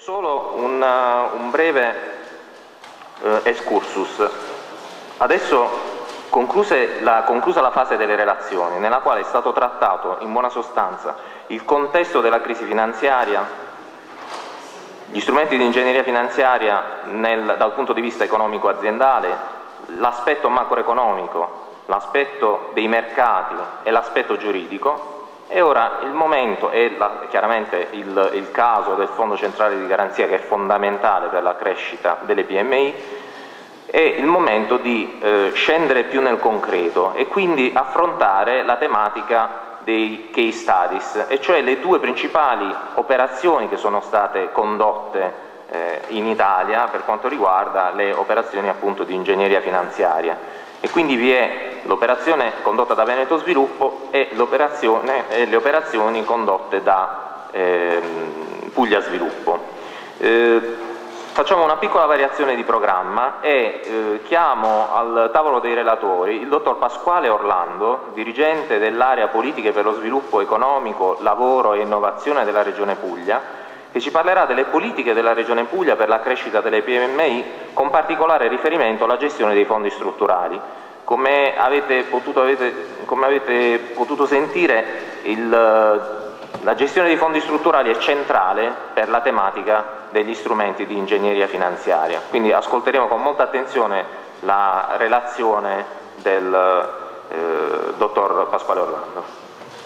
Solo un breve excursus. Adesso, conclusa la fase delle relazioni, nella quale è stato trattato in buona sostanza il contesto della crisi finanziaria, gli strumenti di ingegneria finanziaria dal punto di vista economico-aziendale, l'aspetto macroeconomico, l'aspetto dei mercati e l'aspetto giuridico. E ora il momento è chiaramente il caso del Fondo Centrale di Garanzia, che è fondamentale per la crescita delle PMI, è il momento di scendere più nel concreto e quindi affrontare la tematica dei case studies, e cioè le due principali operazioni che sono state condotte in Italia per quanto riguarda le operazioni appunto di ingegneria finanziaria. E quindi vi è l'operazione condotta da Veneto Sviluppo e le operazioni condotte da Puglia Sviluppo. Facciamo una piccola variazione di programma e chiamo al tavolo dei relatori il dottor Pasquale Orlando, dirigente dell'area politiche per lo sviluppo economico, lavoro e innovazione della Regione Puglia, che ci parlerà delle politiche della Regione Puglia per la crescita delle PMI, con particolare riferimento alla gestione dei fondi strutturali. Come avete potuto sentire, la gestione dei fondi strutturali è centrale per la tematica degli strumenti di ingegneria finanziaria. Quindi ascolteremo con molta attenzione la relazione del dottor Pasquale Orlando.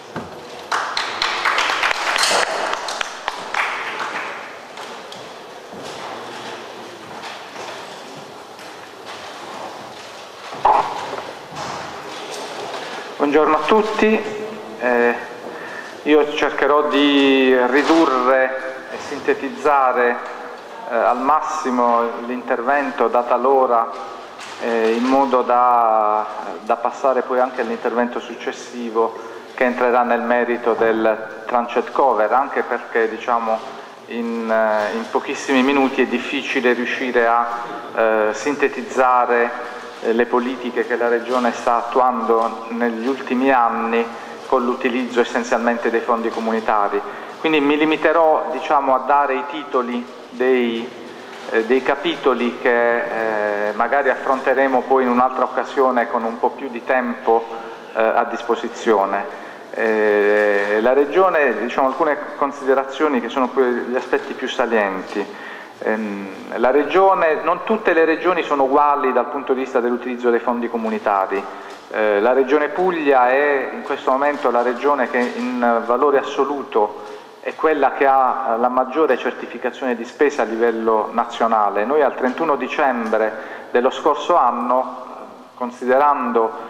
Buongiorno a tutti, io cercherò di ridurre e sintetizzare al massimo l'intervento data l'ora, in modo da passare poi anche all'intervento successivo che entrerà nel merito del tranche cover, anche perché diciamo in pochissimi minuti è difficile riuscire a sintetizzare le politiche che la Regione sta attuando negli ultimi anni con l'utilizzo essenzialmente dei fondi comunitari. Quindi mi limiterò a dare i titoli dei capitoli che magari affronteremo poi in un'altra occasione con un po' più di tempo a disposizione. La Regione, alcune considerazioni che sono gli aspetti più salienti. La Regione, non tutte le regioni sono uguali dal punto di vista dell'utilizzo dei fondi comunitari. La Regione Puglia è in questo momento la regione che in valore assoluto è quella che ha la maggiore certificazione di spesa a livello nazionale. Noi al 31 dicembre dello scorso anno, considerando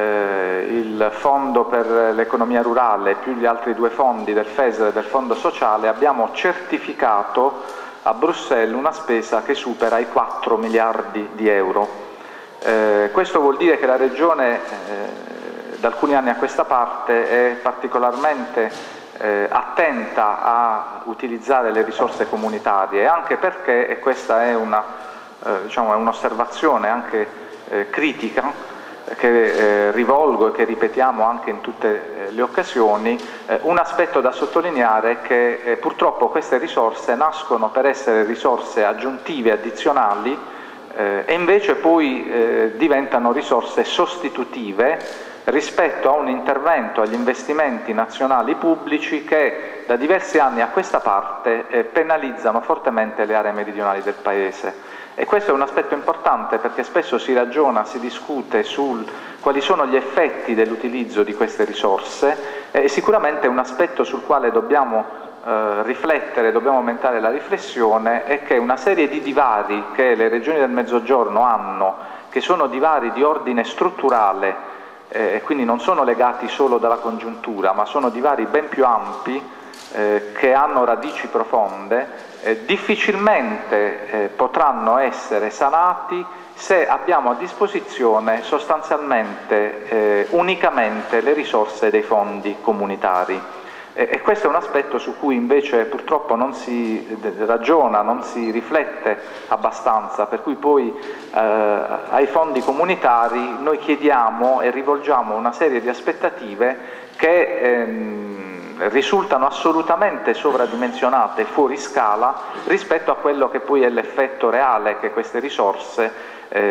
il Fondo per l'economia rurale più gli altri due fondi del FESR e del Fondo sociale, abbiamo certificato a Bruxelles una spesa che supera i 4 miliardi di euro. Questo vuol dire che la Regione da alcuni anni a questa parte è particolarmente attenta a utilizzare le risorse comunitarie, anche perché, e questa è un'osservazione anche critica, che rivolgo e che ripetiamo anche in tutte le occasioni, un aspetto da sottolineare è che purtroppo queste risorse nascono per essere risorse aggiuntive, addizionali, e invece poi diventano risorse sostitutive rispetto a un intervento, agli investimenti nazionali pubblici che da diversi anni a questa parte penalizzano fortemente le aree meridionali del Paese. E questo è un aspetto importante, perché spesso si ragiona, si discute su quali sono gli effetti dell'utilizzo di queste risorse, e sicuramente un aspetto sul quale dobbiamo riflettere, dobbiamo aumentare la riflessione, è che una serie di divari che le regioni del Mezzogiorno hanno, che sono divari di ordine strutturale, e quindi non sono legati solo dalla congiuntura, ma sono divari ben più ampi, che hanno radici profonde, difficilmente potranno essere sanati se abbiamo a disposizione sostanzialmente unicamente le risorse dei fondi comunitari. E questo è un aspetto su cui invece purtroppo non si ragiona, non si riflette abbastanza, per cui poi ai fondi comunitari noi chiediamo e rivolgiamo una serie di aspettative che risultano assolutamente sovradimensionate e fuori scala rispetto a quello che poi è l'effetto reale che queste risorse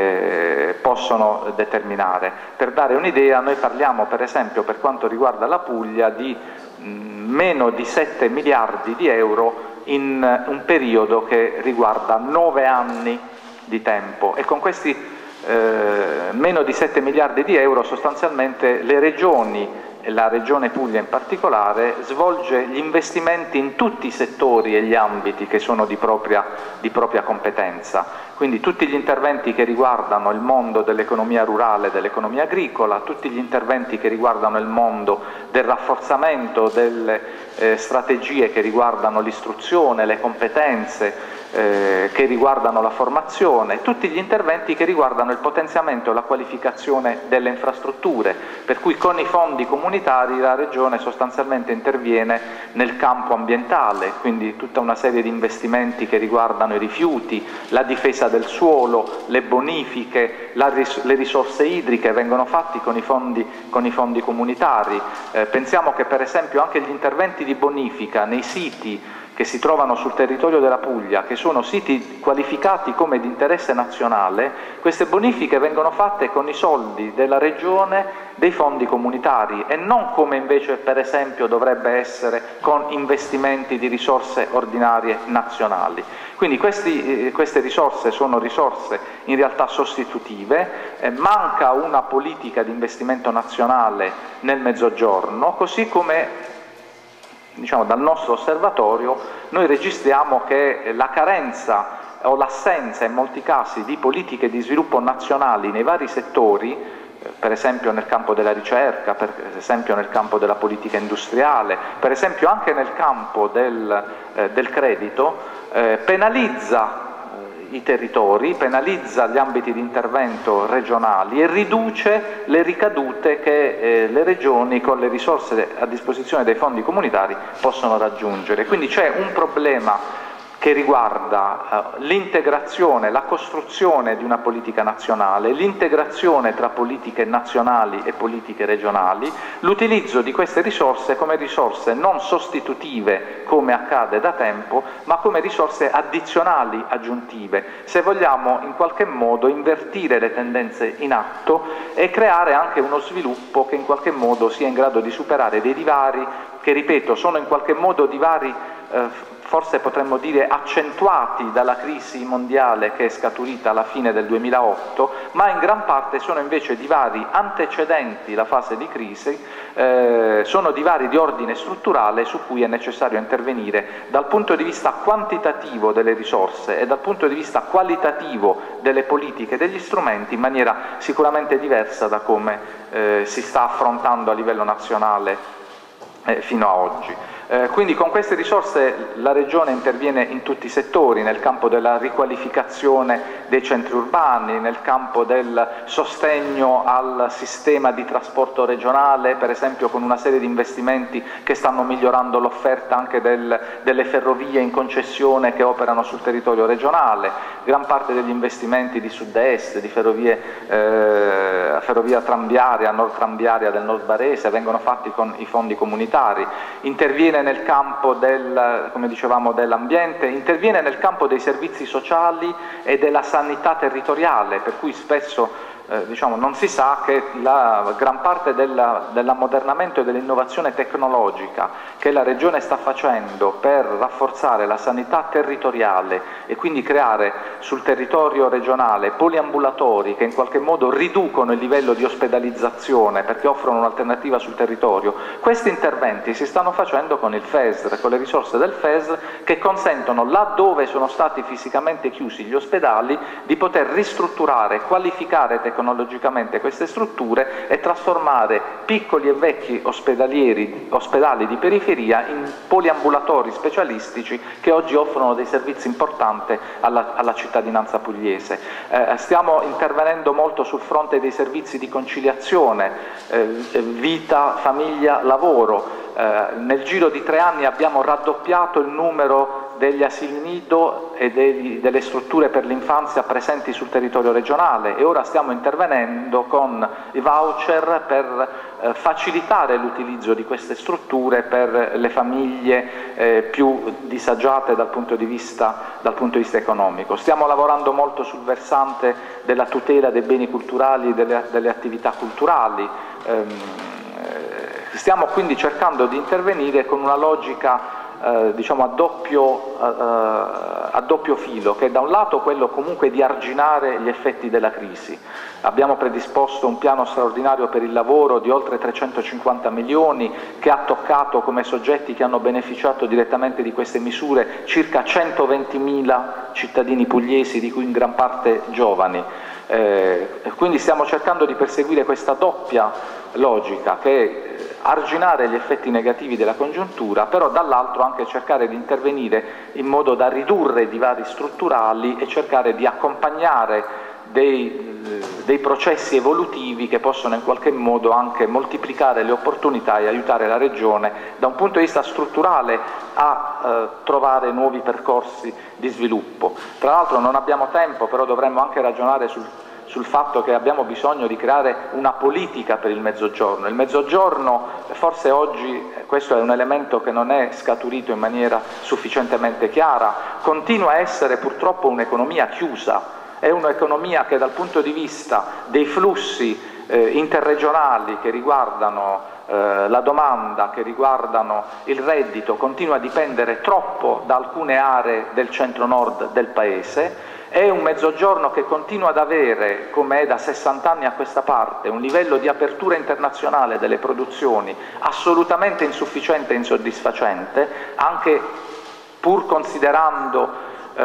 possono determinare. Per dare un'idea, noi parliamo per esempio, per quanto riguarda la Puglia, di meno di 7 miliardi di euro in un periodo che riguarda 9 anni di tempo, e con questi meno di 7 miliardi di euro sostanzialmente le regioni, e la Regione Puglia in particolare, svolge gli investimenti in tutti i settori e gli ambiti che sono di propria competenza. Quindi tutti gli interventi che riguardano il mondo dell'economia rurale, dell'economia agricola, tutti gli interventi che riguardano il mondo del rafforzamento delle strategie che riguardano l'istruzione, le competenze, che riguardano la formazione, tutti gli interventi che riguardano il potenziamento e la qualificazione delle infrastrutture, per cui con i fondi comunitari la Regione sostanzialmente interviene nel campo ambientale, quindi tutta una serie di investimenti che riguardano i rifiuti, la difesa del suolo, le bonifiche, le risorse idriche vengono fatti con i fondi comunitari. Pensiamo che per esempio anche gli interventi di bonifica nei siti che si trovano sul territorio della Puglia, che sono siti qualificati come di interesse nazionale, queste bonifiche vengono fatte con i soldi della Regione, dei fondi comunitari, e non come invece per esempio dovrebbe essere con investimenti di risorse ordinarie nazionali. Quindi queste risorse sono risorse in realtà sostitutive, manca una politica di investimento nazionale nel Mezzogiorno, così come dal nostro osservatorio noi registriamo che la carenza o l'assenza in molti casi di politiche di sviluppo nazionali nei vari settori, per esempio nel campo della ricerca, per esempio nel campo della politica industriale, per esempio anche nel campo del credito, penalizza i territori, penalizza gli ambiti di intervento regionali e riduce le ricadute che le regioni con le risorse a disposizione dei fondi comunitari possono raggiungere. Quindi c'è un problema che riguarda l'integrazione, la costruzione di una politica nazionale, l'integrazione tra politiche nazionali e politiche regionali, l'utilizzo di queste risorse come risorse non sostitutive, come accade da tempo, ma come risorse addizionali, aggiuntive, se vogliamo in qualche modo invertire le tendenze in atto e creare anche uno sviluppo che in qualche modo sia in grado di superare dei divari che, ripeto, sono in qualche modo divari forse potremmo dire accentuati dalla crisi mondiale che è scaturita alla fine del 2008, ma in gran parte sono invece divari antecedenti la fase di crisi, sono divari di ordine strutturale su cui è necessario intervenire dal punto di vista quantitativo delle risorse e dal punto di vista qualitativo delle politiche e degli strumenti in maniera sicuramente diversa da come si sta affrontando a livello nazionale fino a oggi. Quindi con queste risorse la Regione interviene in tutti i settori, nel campo della riqualificazione dei centri urbani, nel campo del sostegno al sistema di trasporto regionale, per esempio con una serie di investimenti che stanno migliorando l'offerta anche delle ferrovie in concessione che operano sul territorio regionale, gran parte degli investimenti di sud-est, di ferrovia tranviaria, nord tranviaria del nord Barese vengono fatti con i fondi comunitari, interviene nel campo come dicevamo, dell'ambiente, interviene nel campo dei servizi sociali e della sanità territoriale, per cui spesso non si sa che la gran parte dell'ammodernamento e dell'innovazione tecnologica che la Regione sta facendo per rafforzare la sanità territoriale e quindi creare sul territorio regionale poliambulatori che in qualche modo riducono il livello di ospedalizzazione perché offrono un'alternativa sul territorio, questi interventi si stanno facendo con il FESR, con le risorse del FESR che consentono, laddove sono stati fisicamente chiusi gli ospedali, di poter ristrutturare, qualificare tecnologicamente queste strutture e trasformare piccoli e vecchi ospedali di periferia in poliambulatori specialistici che oggi offrono dei servizi importanti alla cittadinanza pugliese. Stiamo intervenendo molto sul fronte dei servizi di conciliazione, vita, famiglia, lavoro. Nel giro di 3 anni abbiamo raddoppiato il numero degli asili nido e delle strutture per l'infanzia presenti sul territorio regionale, e ora stiamo intervenendo con i voucher per facilitare l'utilizzo di queste strutture per le famiglie più disagiate dal punto di vista economico. Stiamo lavorando molto sul versante della tutela dei beni culturali e delle attività culturali. Stiamo quindi cercando di intervenire con una logica diciamo a doppio filo, che è da un lato quello comunque di arginare gli effetti della crisi. Abbiamo predisposto un piano straordinario per il lavoro di oltre 350 milioni che ha toccato come soggetti che hanno beneficiato direttamente di queste misure circa 120.000 cittadini pugliesi, di cui in gran parte giovani. Quindi stiamo cercando di perseguire questa doppia logica, che è arginare gli effetti negativi della congiuntura, però dall'altro anche cercare di intervenire in modo da ridurre i divari strutturali e cercare di accompagnare dei processi evolutivi che possono in qualche modo anche moltiplicare le opportunità e aiutare la Regione da un punto di vista strutturale a trovare nuovi percorsi di sviluppo. Tra l'altro non abbiamo tempo, però dovremmo anche ragionare sul fatto che abbiamo bisogno di creare una politica per il Mezzogiorno. Il Mezzogiorno, forse oggi, questo è un elemento che non è scaturito in maniera sufficientemente chiara, continua a essere purtroppo un'economia chiusa, è un'economia che dal punto di vista dei flussi interregionali che riguardano la domanda, che riguardano il reddito, continua a dipendere troppo da alcune aree del centro-nord del Paese. È un Mezzogiorno che continua ad avere, come è da 60 anni a questa parte, un livello di apertura internazionale delle produzioni assolutamente insufficiente e insoddisfacente, anche pur considerando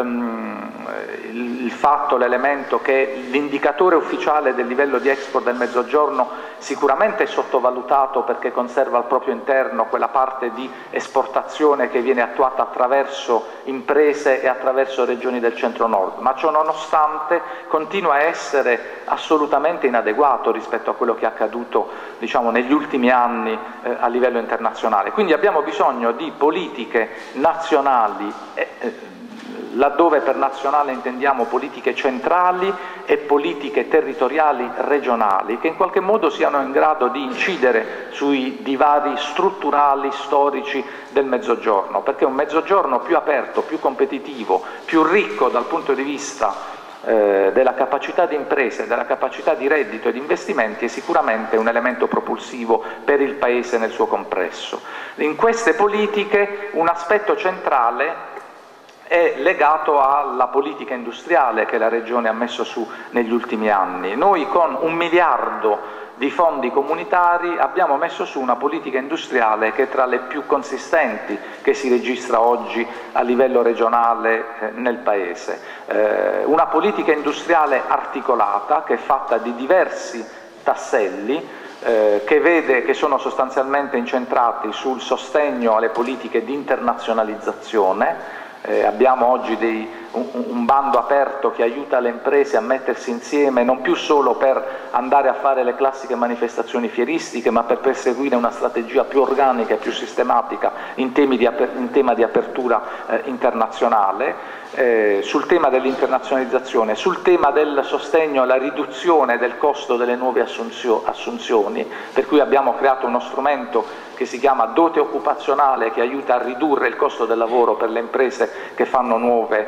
l'elemento che l'indicatore ufficiale del livello di export del Mezzogiorno sicuramente è sottovalutato, perché conserva al proprio interno quella parte di esportazione che viene attuata attraverso imprese e attraverso regioni del centro-nord, ma ciò nonostante continua a essere assolutamente inadeguato rispetto a quello che è accaduto, diciamo, negli ultimi anni a livello internazionale. Quindi abbiamo bisogno di politiche nazionali, laddove per nazionale intendiamo politiche centrali e politiche territoriali regionali, che in qualche modo siano in grado di incidere sui divari strutturali, storici del Mezzogiorno, perché un Mezzogiorno più aperto, più competitivo, più ricco dal punto di vista della capacità di imprese, della capacità di reddito e di investimenti è sicuramente un elemento propulsivo per il Paese nel suo complesso. In queste politiche un aspetto centrale è legato alla politica industriale che la Regione ha messo su negli ultimi anni. Noi con 1 miliardo di fondi comunitari abbiamo messo su una politica industriale che è tra le più consistenti che si registra oggi a livello regionale nel Paese. Una politica industriale articolata che è fatta di diversi tasselli, che sono sostanzialmente incentrati sul sostegno alle politiche di internazionalizzazione. Abbiamo oggi un bando aperto che aiuta le imprese a mettersi insieme non più solo per andare a fare le classiche manifestazioni fieristiche, ma per perseguire una strategia più organica e più sistematica in tema di apertura internazionale. Sul tema dell'internazionalizzazione, sul tema del sostegno alla riduzione del costo delle nuove assunzioni, per cui abbiamo creato uno strumento che si chiama dote occupazionale, che aiuta a ridurre il costo del lavoro per le imprese che fanno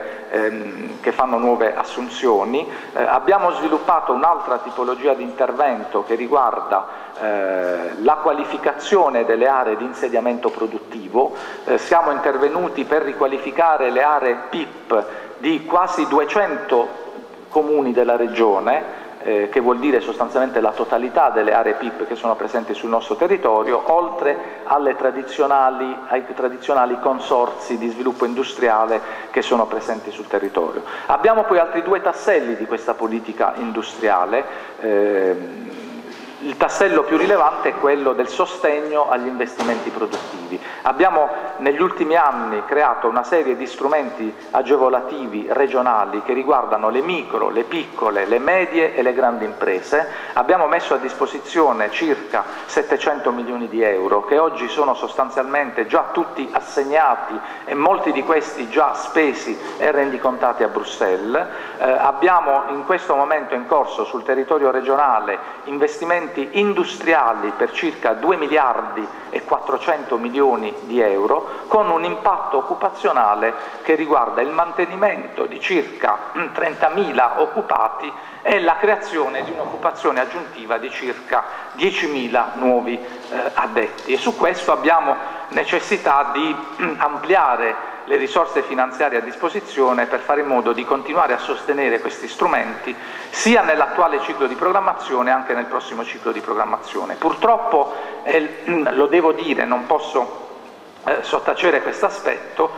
nuove assunzioni. Abbiamo sviluppato un'altra tipologia di intervento che riguarda la qualificazione delle aree di insediamento produttivo. Siamo intervenuti per riqualificare le aree PIP di quasi 200 comuni della Regione, che vuol dire sostanzialmente la totalità delle aree PIP che sono presenti sul nostro territorio, oltre ai tradizionali consorzi di sviluppo industriale che sono presenti sul territorio. Abbiamo poi altri 2 tasselli di questa politica industriale. Il tassello più rilevante è quello del sostegno agli investimenti produttivi. incentivi. Abbiamo negli ultimi anni creato una serie di strumenti agevolativi regionali che riguardano le micro, le piccole, le medie e le grandi imprese. Abbiamo messo a disposizione circa 700 milioni di euro che oggi sono sostanzialmente già tutti assegnati e molti di questi già spesi e rendicontati a Bruxelles. Abbiamo in questo momento in corso sul territorio regionale investimenti industriali per circa 2 miliardi e 400 milioni di euro con un impatto occupazionale che riguarda il mantenimento di circa 30.000 occupati e la creazione di un'occupazione aggiuntiva di circa 10.000 nuovi addetti, e su questo abbiamo necessità di ampliare le risorse finanziarie a disposizione per fare in modo di continuare a sostenere questi strumenti sia nell'attuale ciclo di programmazione anche nel prossimo ciclo di programmazione. Purtroppo, lo devo dire, non posso sottacere questo aspetto,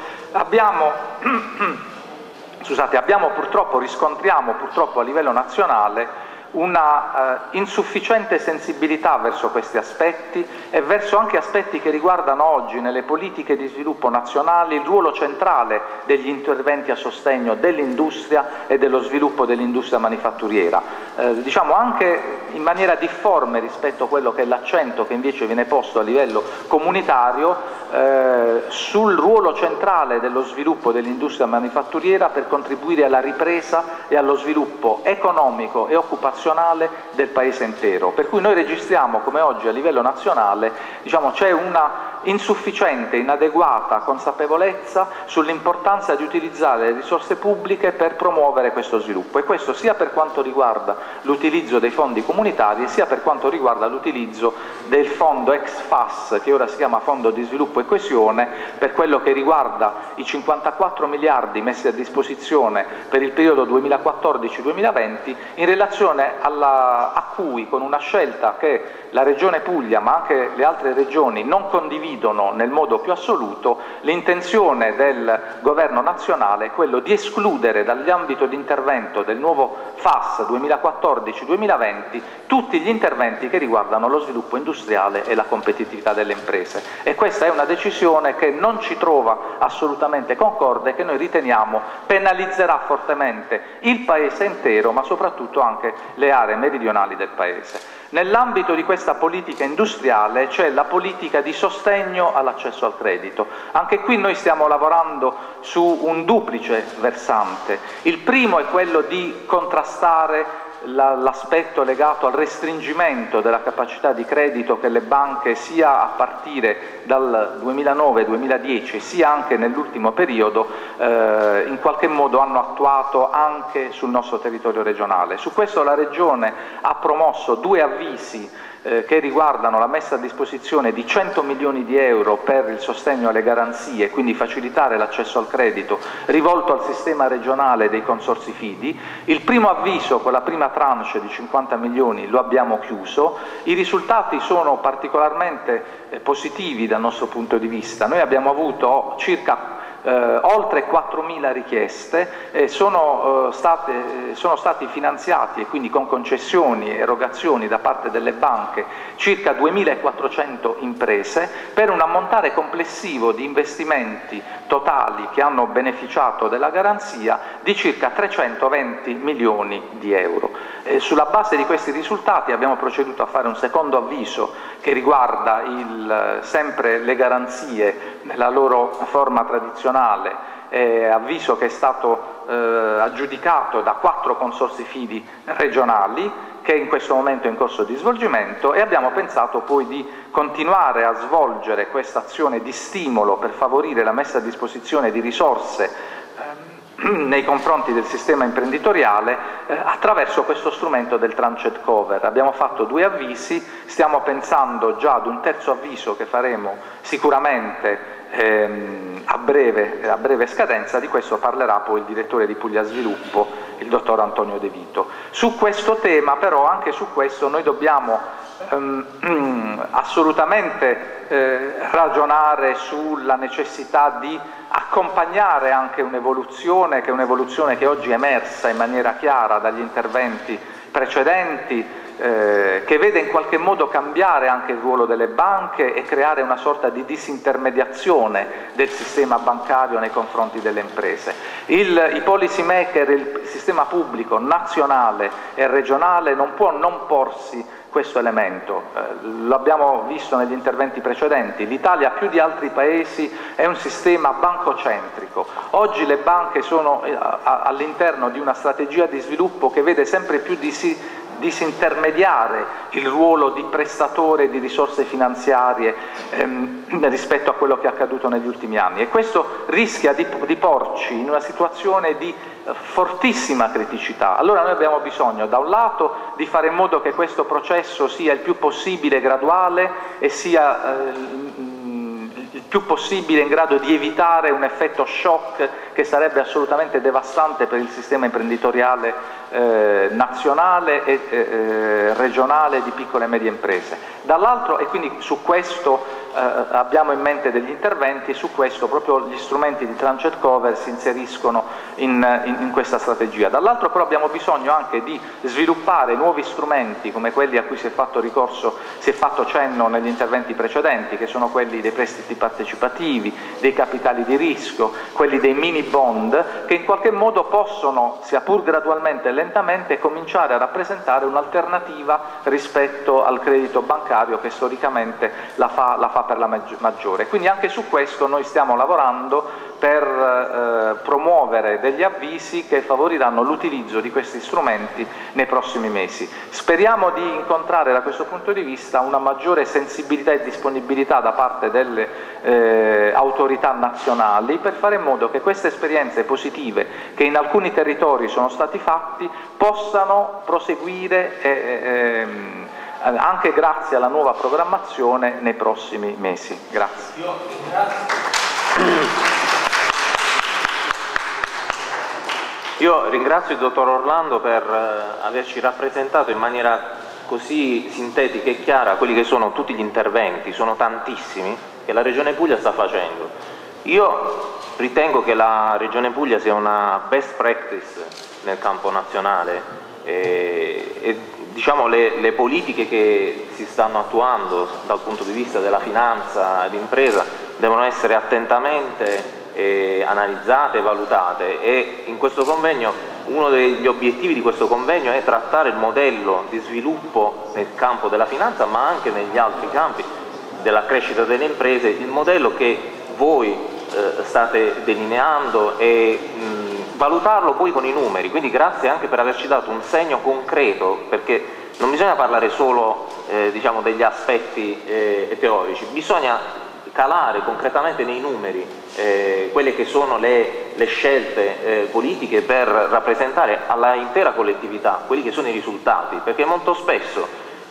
riscontriamo purtroppo a livello nazionale una insufficiente sensibilità verso questi aspetti e verso anche aspetti che riguardano oggi nelle politiche di sviluppo nazionali il ruolo centrale degli interventi a sostegno dell'industria e dello sviluppo dell'industria manifatturiera, diciamo anche in maniera difforme rispetto a quello che è l'accento che invece viene posto a livello comunitario sul ruolo centrale dello sviluppo dell'industria manifatturiera per contribuire alla ripresa e allo sviluppo economico e occupazionale del Paese intero. Per cui noi registriamo come oggi a livello nazionale c'è una insufficiente, inadeguata consapevolezza sull'importanza di utilizzare le risorse pubbliche per promuovere questo sviluppo, e questo sia per quanto riguarda l'utilizzo dei fondi comunitari sia per quanto riguarda l'utilizzo del fondo ex FAS, che ora si chiama Fondo di Sviluppo e Coesione, per quello che riguarda i 54 miliardi messi a disposizione per il periodo 2014-2020, in relazione a cui, con una scelta che la Regione Puglia ma anche le altre regioni non condividono nel modo più assoluto, l'intenzione del Governo nazionale è quello di escludere dall'ambito di intervento del nuovo FAS 2014-2020 tutti gli interventi che riguardano lo sviluppo industriale e la competitività delle imprese, e questa è una decisione che non ci trova assolutamente concorde e che noi riteniamo penalizzerà fortemente il Paese intero ma soprattutto anche le aree meridionali del Paese. Nell'ambito di questa politica industriale c'è la politica di sostegno all'accesso al credito. Anche qui noi stiamo lavorando su un duplice versante. Il primo è quello di contrastare l'aspetto legato al restringimento della capacità di credito che le banche, sia a partire dal 2009-2010 sia anche nell'ultimo periodo, in qualche modo hanno attuato anche sul nostro territorio regionale. Su questo la Regione ha promosso 2 avvisi che riguardano la messa a disposizione di 100 milioni di euro per il sostegno alle garanzie, quindi facilitare l'accesso al credito rivolto al sistema regionale dei consorzi fidi. Il primo avviso con la prima tranche di 50 milioni lo abbiamo chiuso, i risultati sono particolarmente positivi dal nostro punto di vista. Noi abbiamo avuto circa oltre 4.000 richieste, sono stati finanziati, e quindi con concessioni e erogazioni da parte delle banche, circa 2.400 imprese per un ammontare complessivo di investimenti totali che hanno beneficiato della garanzia di circa 320 milioni di euro. Sulla base di questi risultati abbiamo proceduto a fare un secondo avviso che riguarda sempre le garanzie nella loro forma tradizionale, avviso che è stato aggiudicato da 4 consorzi fidi regionali, che in questo momento è in corso di svolgimento, e abbiamo pensato poi di continuare a svolgere questa azione di stimolo per favorire la messa a disposizione di risorse nei confronti del sistema imprenditoriale attraverso questo strumento del tranced cover. Abbiamo fatto 2 avvisi, stiamo pensando già ad un terzo avviso che faremo sicuramente a breve scadenza. Di questo parlerà poi il direttore di Puglia Sviluppo, il dottor Antonio De Vito. Su questo tema però, anche su questo, noi dobbiamo assolutamente ragionare sulla necessità di accompagnare anche un'evoluzione che oggi è emersa in maniera chiara dagli interventi precedenti, che vede in qualche modo cambiare anche il ruolo delle banche e creare una sorta di disintermediazione del sistema bancario nei confronti delle imprese. I policy maker, il sistema pubblico nazionale e regionale non può non porsi questo elemento. Lo abbiamo visto negli interventi precedenti, l'Italia più di altri paesi è un sistema bancocentrico. Oggi le banche sono all'interno di una strategia di sviluppo che vede sempre più disintermediare il ruolo di prestatore di risorse finanziarie rispetto a quello che è accaduto negli ultimi anni, e questo rischia di porci in una situazione di fortissima criticità. Allora noi abbiamo bisogno da un lato di fare in modo che questo processo sia il più possibile graduale e sia il più possibile in grado di evitare un effetto shock che sarebbe assolutamente devastante per il sistema imprenditoriale nazionale e regionale di piccole e medie imprese. Dall'altro, e quindi su questo abbiamo in mente degli interventi, su questo proprio gli strumenti di tranche and cover si inseriscono in questa strategia. Dall'altro però abbiamo bisogno anche di sviluppare nuovi strumenti come quelli a cui si è fatto ricorso, si è fatto cenno negli interventi precedenti, che sono quelli dei prestiti partecipativi, dei capitali di rischio, quelli dei mini bond, che in qualche modo possono, sia pur gradualmente e lentamente, cominciare a rappresentare un'alternativa rispetto al credito bancario che storicamente la fa per la maggiore. Quindi anche su questo noi stiamo lavorando per promuovere degli avvisi che favoriranno l'utilizzo di questi strumenti nei prossimi mesi. Speriamo di incontrare da questo punto di vista una maggiore sensibilità e disponibilità da parte delle autorità nazionali per fare in modo che queste esperienze positive che in alcuni territori sono stati fatti possano proseguire anche grazie alla nuova programmazione nei prossimi mesi. Grazie. Io ringrazio il dottor Orlando per averci rappresentato in maniera così sintetica e chiara quelli che sono tutti gli interventi, sono tantissimi, che la Regione Puglia sta facendo. Io ritengo che la Regione Puglia sia una best practice nel campo nazionale e diciamo le politiche che si stanno attuando dal punto di vista della finanza d'impresa devono essere attentamente analizzate e valutate, e in questo convegno uno degli obiettivi di questo convegno è trattare il modello di sviluppo nel campo della finanza ma anche negli altri campi della crescita delle imprese, il modello che voi state delineando e valutarlo poi con i numeri. Quindi grazie anche per averci dato un segno concreto, perché non bisogna parlare solo diciamo degli aspetti teorici, bisogna calare concretamente nei numeri quelle che sono le scelte politiche per rappresentare alla intera collettività quelli che sono i risultati, perché molto spesso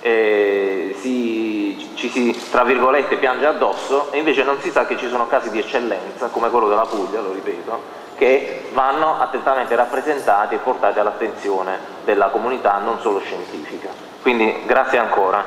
ci si, tra virgolette, piange addosso e invece non si sa che ci sono casi di eccellenza come quello della Puglia, lo ripeto, che vanno attentamente rappresentati e portati all'attenzione della comunità non solo scientifica. Quindi grazie ancora.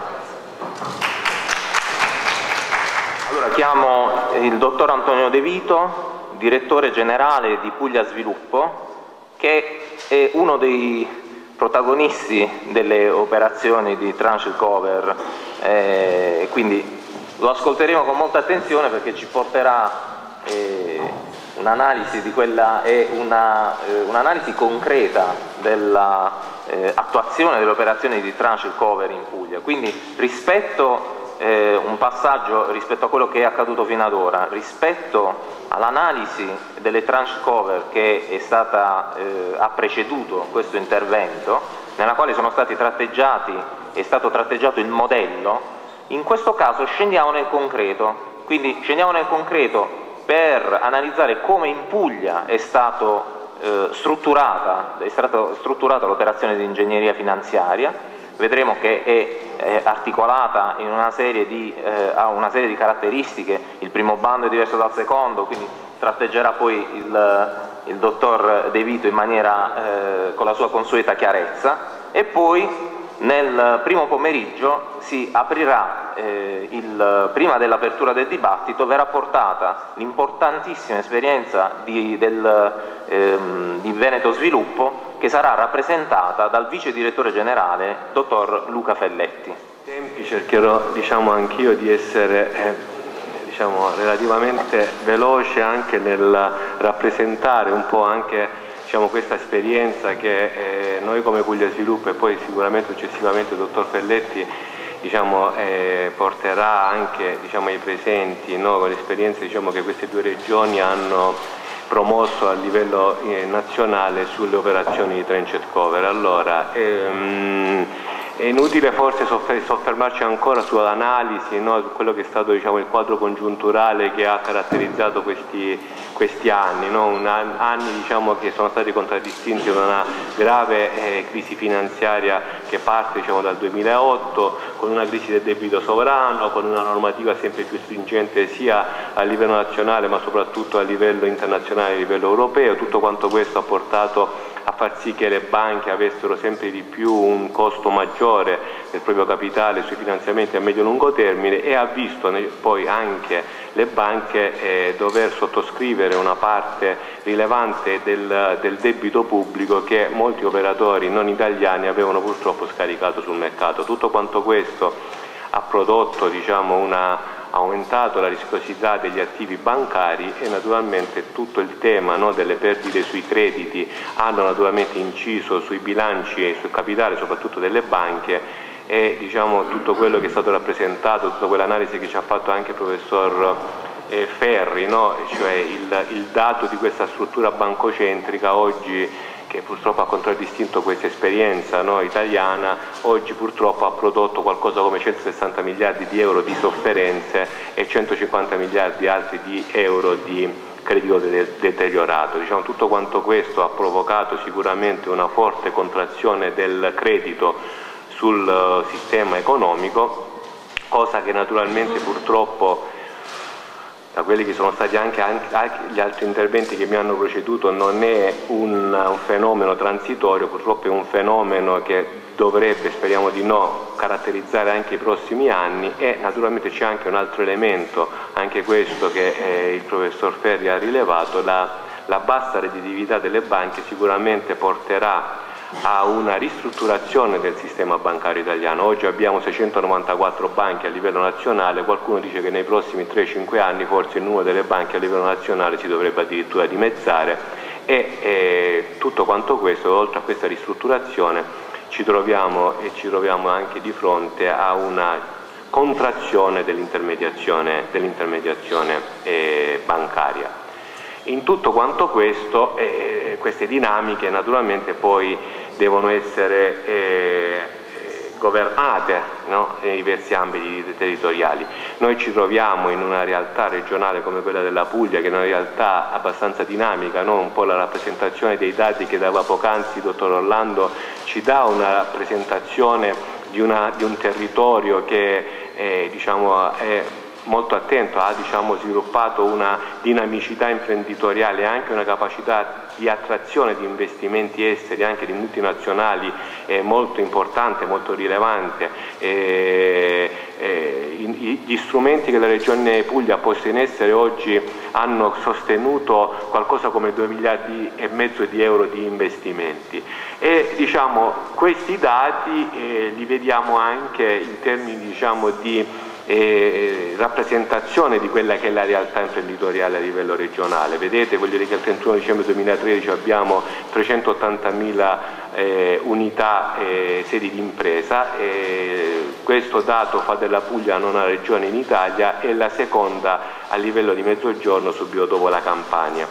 Allora chiamo il dottor Antonio De Vito, direttore generale di Puglia Sviluppo, che è uno dei protagonisti delle operazioni di tranche and cover, quindi lo ascolteremo con molta attenzione perché ci porterà un'analisi di quella è un'analisi concreta dell'attuazione delle operazioni di tranche and cover in Puglia. Quindi rispetto un passaggio rispetto a quello che è accaduto fino ad ora, rispetto all'analisi delle tranche cover che ha preceduto questo intervento, nella quale sono stati è stato tratteggiato il modello. In questo caso scendiamo nel concreto, quindi scendiamo nel concreto per analizzare come in Puglia è stata strutturata l'operazione di ingegneria finanziaria. Vedremo che è articolata in ha una serie di caratteristiche, il primo bando è diverso dal secondo, quindi tratteggerà poi il dottor De Vito in maniera con la sua consueta chiarezza, e poi nel primo pomeriggio si aprirà, prima dell'apertura del dibattito verrà portata l'importantissima esperienza di Veneto Sviluppo che sarà rappresentata dal vice direttore generale, dottor Luca Felletti. Cercherò anch'io di essere relativamente veloce anche nel rappresentare un po' anche questa esperienza che noi come Puglia Sviluppo e poi sicuramente successivamente il dottor Felletti porterà anche ai presenti, no? Con l'esperienza che queste due regioni hanno promosso a livello nazionale sulle operazioni di trench cover. Allora, è inutile forse soffermarci ancora sull'analisi, no, su quello che è stato il quadro congiunturale che ha caratterizzato questi anni, no? Anni che sono stati contraddistinti da una grave crisi finanziaria che parte dal 2008, con una crisi del debito sovrano, con una normativa sempre più stringente sia a livello nazionale ma soprattutto a livello internazionale, a livello europeo. Tutto quanto questo ha portato a far sì che le banche avessero sempre di più un costo maggiore del proprio capitale sui finanziamenti a medio-lungo termine e ha visto poi anche le banche dover sottoscrivere una parte rilevante del debito pubblico che molti operatori non italiani avevano purtroppo scaricato sul mercato. Tutto quanto questo ha prodotto aumentato la rischiosità degli attivi bancari e naturalmente tutto il tema, no, delle perdite sui crediti hanno naturalmente inciso sui bilanci e sul capitale soprattutto delle banche e tutto quello che è stato rappresentato, tutta quell'analisi che ci ha fatto anche il professor Ferri, no? Cioè il dato di questa struttura bancocentrica oggi che purtroppo ha contraddistinto questa esperienza, no, italiana, oggi purtroppo ha prodotto qualcosa come 160 miliardi di euro di sofferenze e 150 miliardi altri di euro di credito deteriorato. Tutto quanto questo ha provocato sicuramente una forte contrazione del credito sul sistema economico, cosa che naturalmente purtroppo da quelli che sono stati anche gli altri interventi che mi hanno preceduto non è un fenomeno transitorio, purtroppo è un fenomeno che dovrebbe, speriamo di no, caratterizzare anche i prossimi anni e naturalmente c'è anche un altro elemento, anche questo che il professor Ferri ha rilevato, la bassa redditività delle banche sicuramente porterà a una ristrutturazione del sistema bancario italiano. Oggi abbiamo 694 banche a livello nazionale, qualcuno dice che nei prossimi 3-5 anni forse il numero delle banche a livello nazionale si dovrebbe addirittura dimezzare e tutto quanto questo, oltre a questa ristrutturazione, ci troviamo anche di fronte a una contrazione dell'intermediazione bancaria. In tutto quanto questo, queste dinamiche naturalmente poi devono essere governate, no? Nei diversi ambiti territoriali. Noi ci troviamo in una realtà regionale come quella della Puglia, che è una realtà abbastanza dinamica, no? Un po' la rappresentazione dei dati che dava poc'anzi il dottor Orlando ci dà una rappresentazione di un territorio che è molto attento, ha sviluppato una dinamicità imprenditoriale e anche una capacità di attrazione di investimenti esteri, anche di multinazionali, molto importante, molto rilevante. Gli strumenti che la Regione Puglia ha posto in essere oggi hanno sostenuto qualcosa come 2,5 miliardi di euro di investimenti e questi dati li vediamo anche in termini di rappresentazione di quella che è la realtà imprenditoriale a livello regionale. Vedete, voglio dire che al 31 dicembre 2013 abbiamo 380.000 unità sedi di impresa, questo dato fa della Puglia la nona regione in Italia e la seconda a livello di mezzogiorno subito dopo la Campania.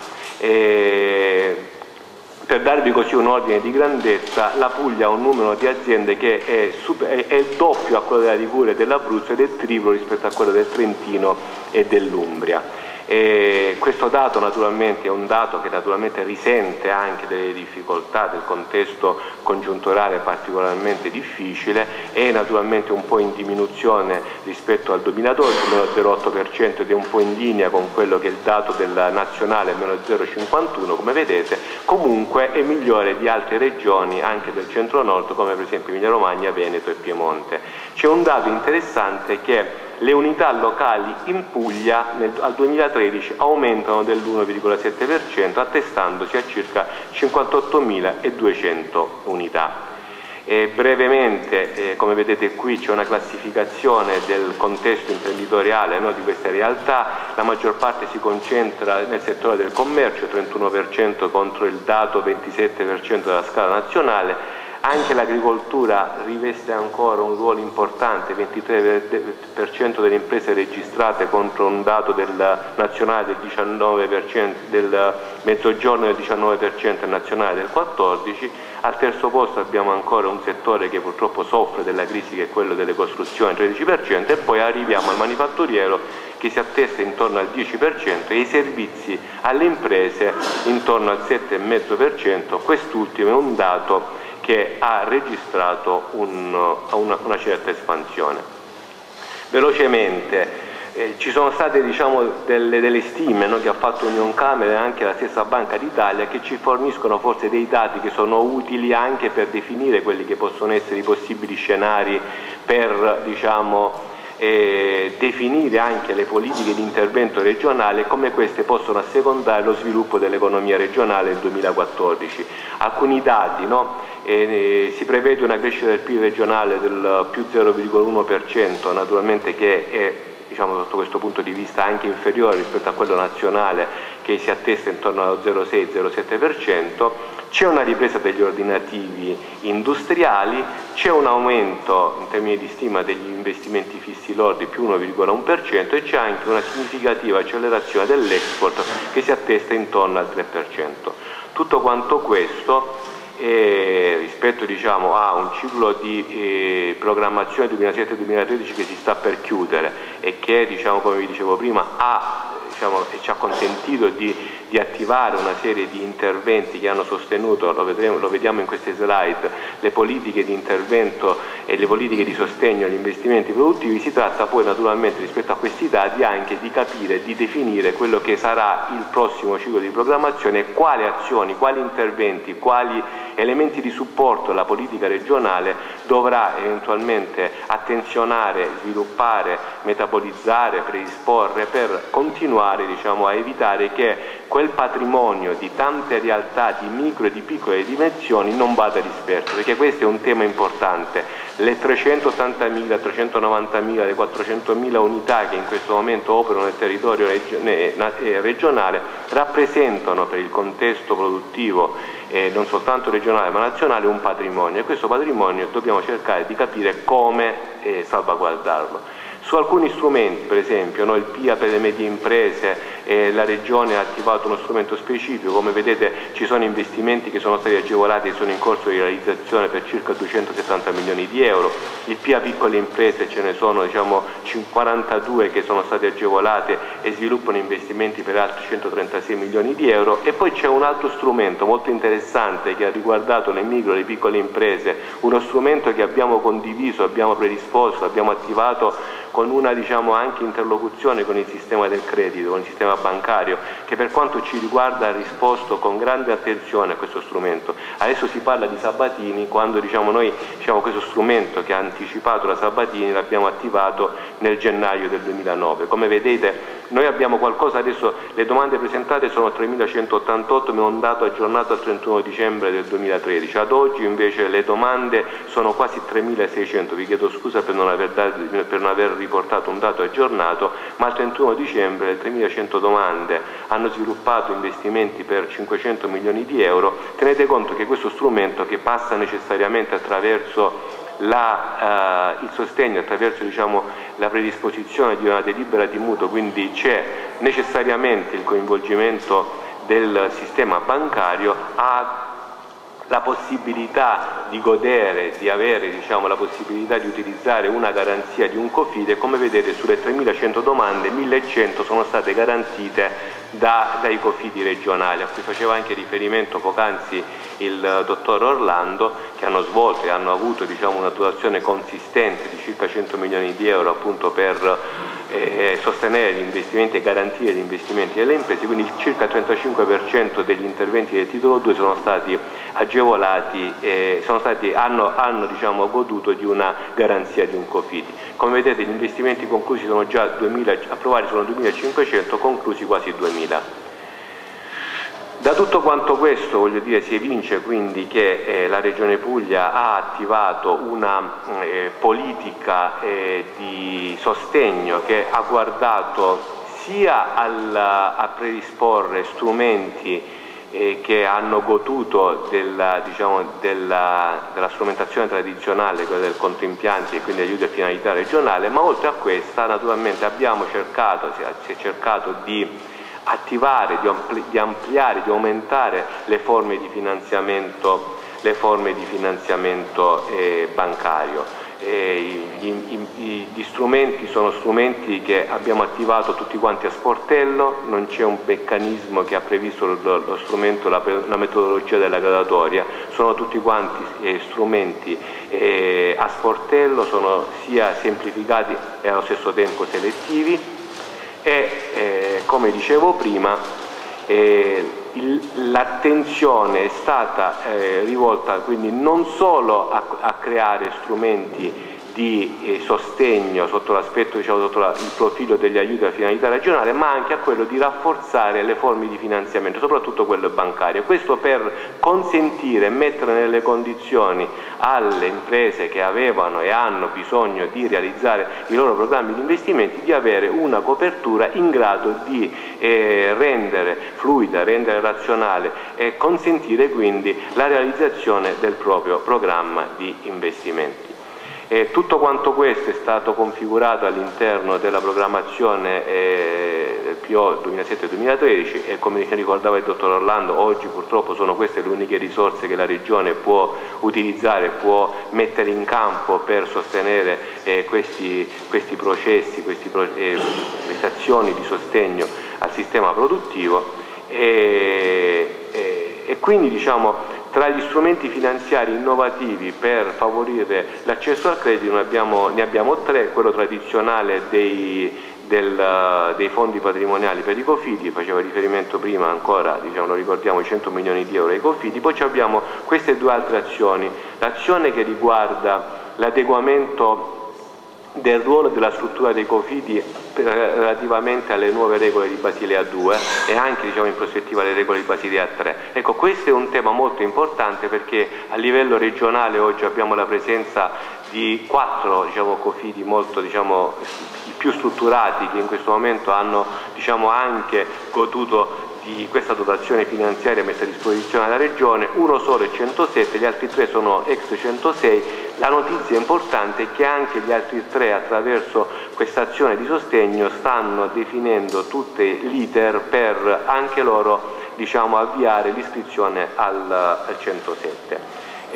Per darvi così un ordine di grandezza, la Puglia ha un numero di aziende che è il doppio a quello della Liguria e dell'Abruzzo ed è il triplo rispetto a quello del Trentino e dell'Umbria. Questo dato naturalmente è un dato che naturalmente risente anche delle difficoltà del contesto congiunturale particolarmente difficile, è naturalmente un po' in diminuzione rispetto al 2012, meno 0,8% ed è un po' in linea con quello che è il dato del nazionale, meno 0,51, come vedete, comunque è migliore di altre regioni anche del centro-nord come per esempio Emilia Romagna, Veneto e Piemonte. C'è un dato interessante che le unità locali in Puglia al 2013 aumentano dell'1,7%, attestandosi a circa 58.200 unità. Brevemente, come vedete qui c'è una classificazione del contesto imprenditoriale, no, di queste realtà. La maggior parte si concentra nel settore del commercio, 31% contro il dato 27% della scala nazionale. Anche l'agricoltura riveste ancora un ruolo importante, 23% delle imprese registrate contro un dato del nazionale del 19%, del mezzogiorno del 19% e nazionale del 14%. Al terzo posto abbiamo ancora un settore che purtroppo soffre della crisi, che è quello delle costruzioni, 13%, e poi arriviamo al manifatturiero che si attesta intorno al 10% e i servizi alle imprese intorno al 7,5%. Quest'ultimo è un dato che ha registrato una certa espansione. Velocemente, ci sono state delle stime, no, che ha fatto Unioncamere e anche la stessa Banca d'Italia, che ci forniscono forse dei dati che sono utili anche per definire quelli che possono essere i possibili scenari per definire anche le politiche di intervento regionale e come queste possono assecondare lo sviluppo dell'economia regionale nel 2014. Alcuni dati, no? Si prevede una crescita del PIL regionale del più 0,1%, naturalmente che è sotto questo punto di vista anche inferiore rispetto a quello nazionale, che si attesta intorno allo 0,6-0,7%. C'è una ripresa degli ordinativi industriali, c'è un aumento in termini di stima degli investimenti fissi lordi più 1,1% e c'è anche una significativa accelerazione dell'export che si attesta intorno al 3%. Tutto quanto questo rispetto a un ciclo di programmazione 2007-2013 che si sta per chiudere e che, come vi dicevo prima, ci ha consentito di attivare una serie di interventi che hanno sostenuto, lo vediamo in queste slide, le politiche di intervento e le politiche di sostegno agli investimenti produttivi. Si tratta poi naturalmente, rispetto a questi dati, anche di capire, di definire quello che sarà il prossimo ciclo di programmazione e quali azioni, quali interventi, quali elementi di supporto la politica regionale dovrà eventualmente attenzionare, sviluppare, metabolizzare, predisporre per continuare a evitare che quel patrimonio di tante realtà di micro e di piccole dimensioni non vada disperso, perché questo è un tema importante. Le 380.000, 390.000, le 400.000 unità che in questo momento operano nel territorio regionale rappresentano per il contesto produttivo non soltanto regionale ma nazionale un patrimonio, e questo patrimonio dobbiamo cercare di capire come salvaguardarlo. Su alcuni strumenti, per esempio, il PIA per le medie imprese, la Regione ha attivato uno strumento specifico. Come vedete ci sono investimenti che sono stati agevolati e sono in corso di realizzazione per circa 270 milioni di euro. Il PIA piccole imprese, ce ne sono 42 che sono state agevolate e sviluppano investimenti per altri 136 milioni di euro. E poi c'è un altro strumento molto interessante che ha riguardato le micro e le piccole imprese, uno strumento che abbiamo condiviso, abbiamo predisposto, abbiamo attivato con una anche interlocuzione con il sistema del credito, con il sistema bancario, che per quanto ci riguarda ha risposto con grande attenzione a questo strumento. Adesso si parla di Sabatini, quando noi questo strumento che ha anticipato la Sabatini l'abbiamo attivato nel gennaio del 2009. Come vedete noi abbiamo qualcosa, adesso le domande presentate sono 3.188, ma è un dato aggiornato al 31 dicembre del 2013. Ad oggi invece le domande sono quasi 3.600, vi chiedo scusa per non aver riportato un dato aggiornato, ma al 31 dicembre le 3.100 domande hanno sviluppato investimenti per 500 milioni di euro. Tenete conto che questo strumento, che passa necessariamente attraverso il sostegno, attraverso la predisposizione di una delibera di mutuo, quindi c'è necessariamente il coinvolgimento del sistema bancario, ha la possibilità di godere, di avere la possibilità di utilizzare una garanzia di un Cofide. Come vedete sulle 3.100 domande 1.100 sono state garantite dai Cofidi regionali, a cui faceva anche riferimento poc'anzi il dottor Orlando, che hanno svolto e hanno avuto una dotazione consistente di circa 100 milioni di euro appunto per sostenere gli investimenti e garantire gli investimenti delle imprese. Quindi circa il 35% degli interventi del titolo 2 sono stati agevolati e hanno goduto di una garanzia di un Cofidi. Come vedete gli investimenti conclusi sono già 2000, approvati sono 2.500, conclusi quasi 2.000. Da tutto quanto questo, voglio dire, si evince quindi che la Regione Puglia ha attivato una politica di sostegno che ha guardato sia a predisporre strumenti che hanno goduto della strumentazione tradizionale, quella del conto impianti e quindi aiuti a finalità regionale, ma oltre a questa naturalmente si è cercato di attivare, di ampliare, di aumentare le forme di finanziamento bancario. Gli strumenti sono strumenti che abbiamo attivato tutti quanti a sportello, non c'è un meccanismo che ha previsto lo strumento, la metodologia della graduatoria, sono tutti quanti strumenti a sportello, sono sia semplificati e allo stesso tempo selettivi e come dicevo prima l'attenzione è stata rivolta quindi non solo a creare strumenti di sostegno sotto l'aspetto, sotto il profilo degli aiuti alla finalità regionale, ma anche a quello di rafforzare le forme di finanziamento, soprattutto quelle bancarie. Questo per consentire e mettere nelle condizioni alle imprese che avevano e hanno bisogno di realizzare i loro programmi di investimenti di avere una copertura in grado di rendere fluida, rendere razionale e consentire quindi la realizzazione del proprio programma di investimenti. Tutto quanto questo è stato configurato all'interno della programmazione del PO 2007-2013 e come ricordava il dottor Orlando, oggi purtroppo sono queste le uniche risorse che la Regione può utilizzare, può mettere in campo per sostenere questi processi, queste azioni di sostegno al sistema produttivo e quindi diciamo tra gli strumenti finanziari innovativi per favorire l'accesso al credito ne abbiamo tre: quello tradizionale dei fondi patrimoniali per i Cofidi, faceva riferimento prima ancora, lo ricordiamo, 100 milioni di euro ai Cofidi. Poi abbiamo queste due altre azioni: l'azione che riguarda l'adeguamento del ruolo e della struttura dei Cofidi relativamente alle nuove regole di Basilea 2 e anche in prospettiva alle regole di Basilea 3. Ecco, questo è un tema molto importante perché a livello regionale oggi abbiamo la presenza di 4 Cofidi molto più strutturati che in questo momento hanno anche goduto di questa dotazione finanziaria messa a disposizione dalla Regione. Uno solo è 107, gli altri 3 sono ex 106. La notizia importante è che anche gli altri 3 attraverso questa azione di sostegno stanno definendo tutte l'iter per anche loro avviare l'iscrizione al 107.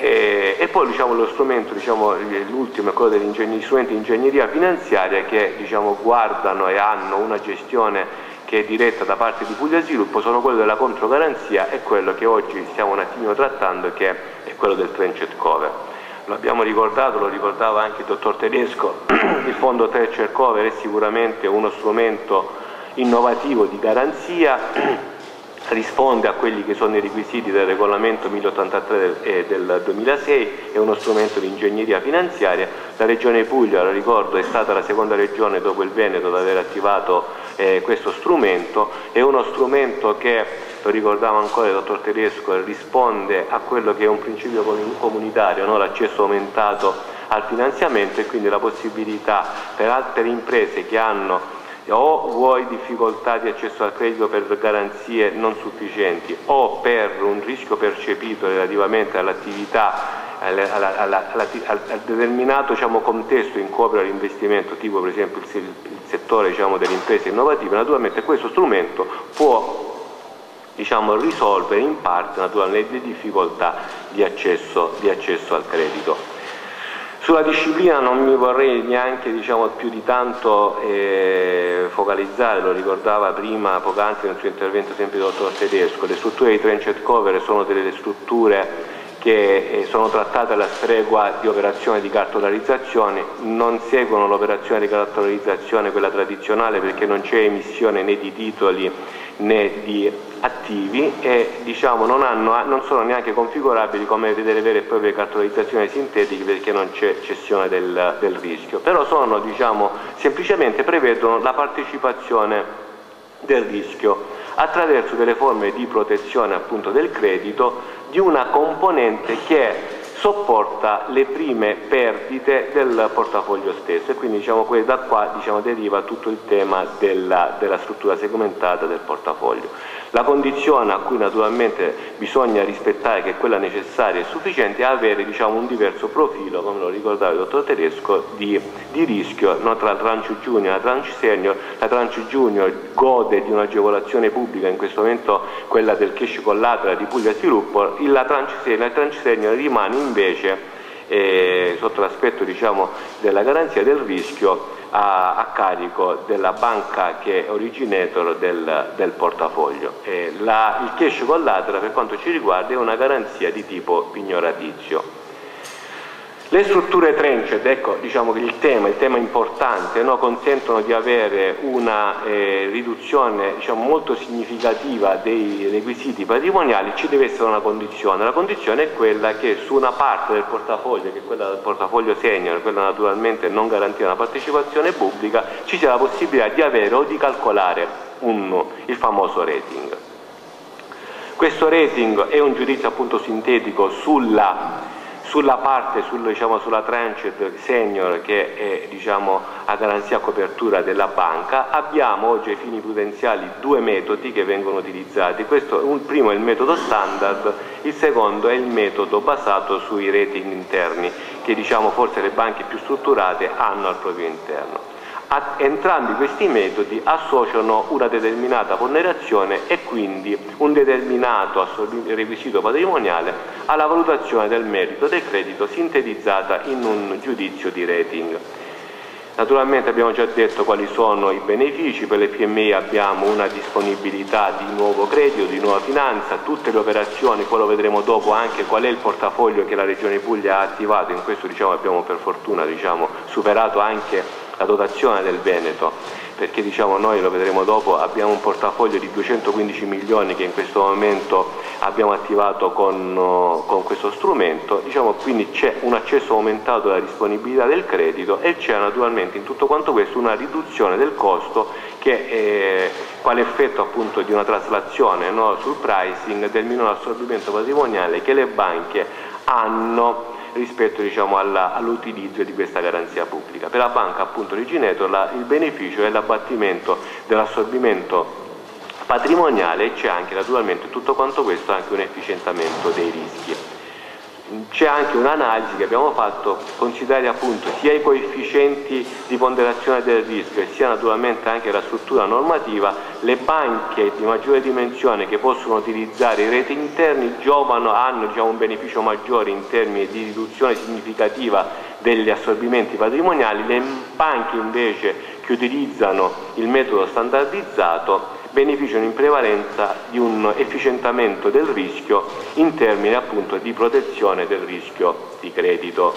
E poi lo strumento, l'ultimo è quello degli strumenti di ingegneria finanziaria che guardano e hanno una gestione che è diretta da parte di Puglia Sviluppo, sono quello della controgaranzia e quello che oggi stiamo un attimino trattando, che è quello del Trenched Cover. Lo abbiamo ricordato, lo ricordava anche il dottor Tedesco, il fondo Trenched Cover è sicuramente uno strumento innovativo di garanzia, risponde a quelli che sono i requisiti del regolamento 1083 del 2006, è uno strumento di ingegneria finanziaria. La Regione Puglia, lo ricordo, è stata la seconda regione dopo il Veneto ad aver attivato questo strumento. È uno strumento che, lo ricordava ancora il dottor Tedesco, risponde a quello che è un principio comunitario, no? L'accesso aumentato al finanziamento e quindi la possibilità per imprese che hanno o difficoltà di accesso al credito per garanzie non sufficienti o per un rischio percepito relativamente all'attività, al determinato contesto in cui opera l'investimento, tipo per esempio il settore delle imprese innovative, naturalmente questo strumento può risolvere in parte naturalmente le difficoltà di accesso al credito. Sulla disciplina non mi vorrei neanche più di tanto focalizzare, lo ricordava prima poc'anzi nel suo intervento sempre il dottor Tedesco. Le strutture di Trenched Cover sono delle strutture che sono trattate alla stregua di operazioni di cartolarizzazione, non seguono l'operazione di cartolarizzazione quella tradizionale perché non c'è emissione né di titoli né di attivi e diciamo, non sono neanche configurabili come delle vere e proprie cartolarizzazioni sintetiche perché non c'è cessione del rischio, però sono, diciamo, semplicemente prevedono la partecipazione del rischio attraverso delle forme di protezione appunto del credito di una componente che sopporta le prime perdite del portafoglio stesso e quindi diciamo, da qua diciamo, deriva tutto il tema della struttura segmentata del portafoglio. La condizione a cui naturalmente bisogna rispettare, che è quella necessaria e sufficiente, è avere diciamo, un diverso profilo, come lo ricordava il dottor Tedesco, di rischio tra la tranche junior e la tranche senior. La tranche junior gode di un'agevolazione pubblica, in questo momento quella del cash collateral di Puglia Sviluppo, la tranche senior rimane invece sotto l'aspetto diciamo, della garanzia del rischio a carico della banca che è originator del portafoglio. Il cash collateral per quanto ci riguarda è una garanzia di tipo pignoratizio. Le strutture tranched, ecco diciamo che il tema importante, no? Consentono di avere una riduzione diciamo, molto significativa dei requisiti patrimoniali. Ci deve essere una condizione, la condizione è quella che su una parte del portafoglio, che è quella del portafoglio senior, quella naturalmente non garantita una partecipazione pubblica, ci sia la possibilità di avere o di calcolare il famoso rating. Questo rating è un giudizio appunto sintetico sulla parte, diciamo, sulla tranche senior che è diciamo, a garanzia copertura della banca. Abbiamo oggi ai fini prudenziali due metodi che vengono utilizzati. Il primo è il metodo standard, il secondo è il metodo basato sui rating interni che diciamo, forse le banche più strutturate hanno al proprio interno. Entrambi questi metodi associano una determinata ponderazione e quindi un determinato requisito patrimoniale alla valutazione del merito del credito sintetizzata in un giudizio di rating. Naturalmente abbiamo già detto quali sono i benefici. Per le PMI abbiamo una disponibilità di nuovo credito, di nuova finanza, tutte le operazioni, poi lo vedremo dopo anche qual è il portafoglio che la Regione Puglia ha attivato. In questo diciamo, abbiamo per fortuna diciamo, superato anche la dotazione del Veneto, perché diciamo, noi lo vedremo dopo, abbiamo un portafoglio di 215 milioni che in questo momento abbiamo attivato con questo strumento, diciamo, quindi c'è un accesso aumentato della disponibilità del credito e c'è naturalmente in tutto quanto questo una riduzione del costo che è quale effetto appunto di una traslazione, no, sul pricing del minor assorbimento patrimoniale che le banche hanno rispetto diciamo, all'utilizzo di questa garanzia pubblica. Per la banca appunto originator il beneficio è l'abbattimento dell'assorbimento patrimoniale e c'è anche naturalmente tutto quanto questo anche un efficientamento dei rischi. C'è anche un'analisi che abbiamo fatto, considerare appunto sia i coefficienti di ponderazione del rischio e sia naturalmente anche la struttura normativa. Le banche di maggiore dimensione che possono utilizzare i rating interni hanno diciamo, un beneficio maggiore in termini di riduzione significativa degli assorbimenti patrimoniali. Le banche invece che utilizzano il metodo standardizzato beneficiano in prevalenza di un efficientamento del rischio in termini appunto di protezione del rischio di credito.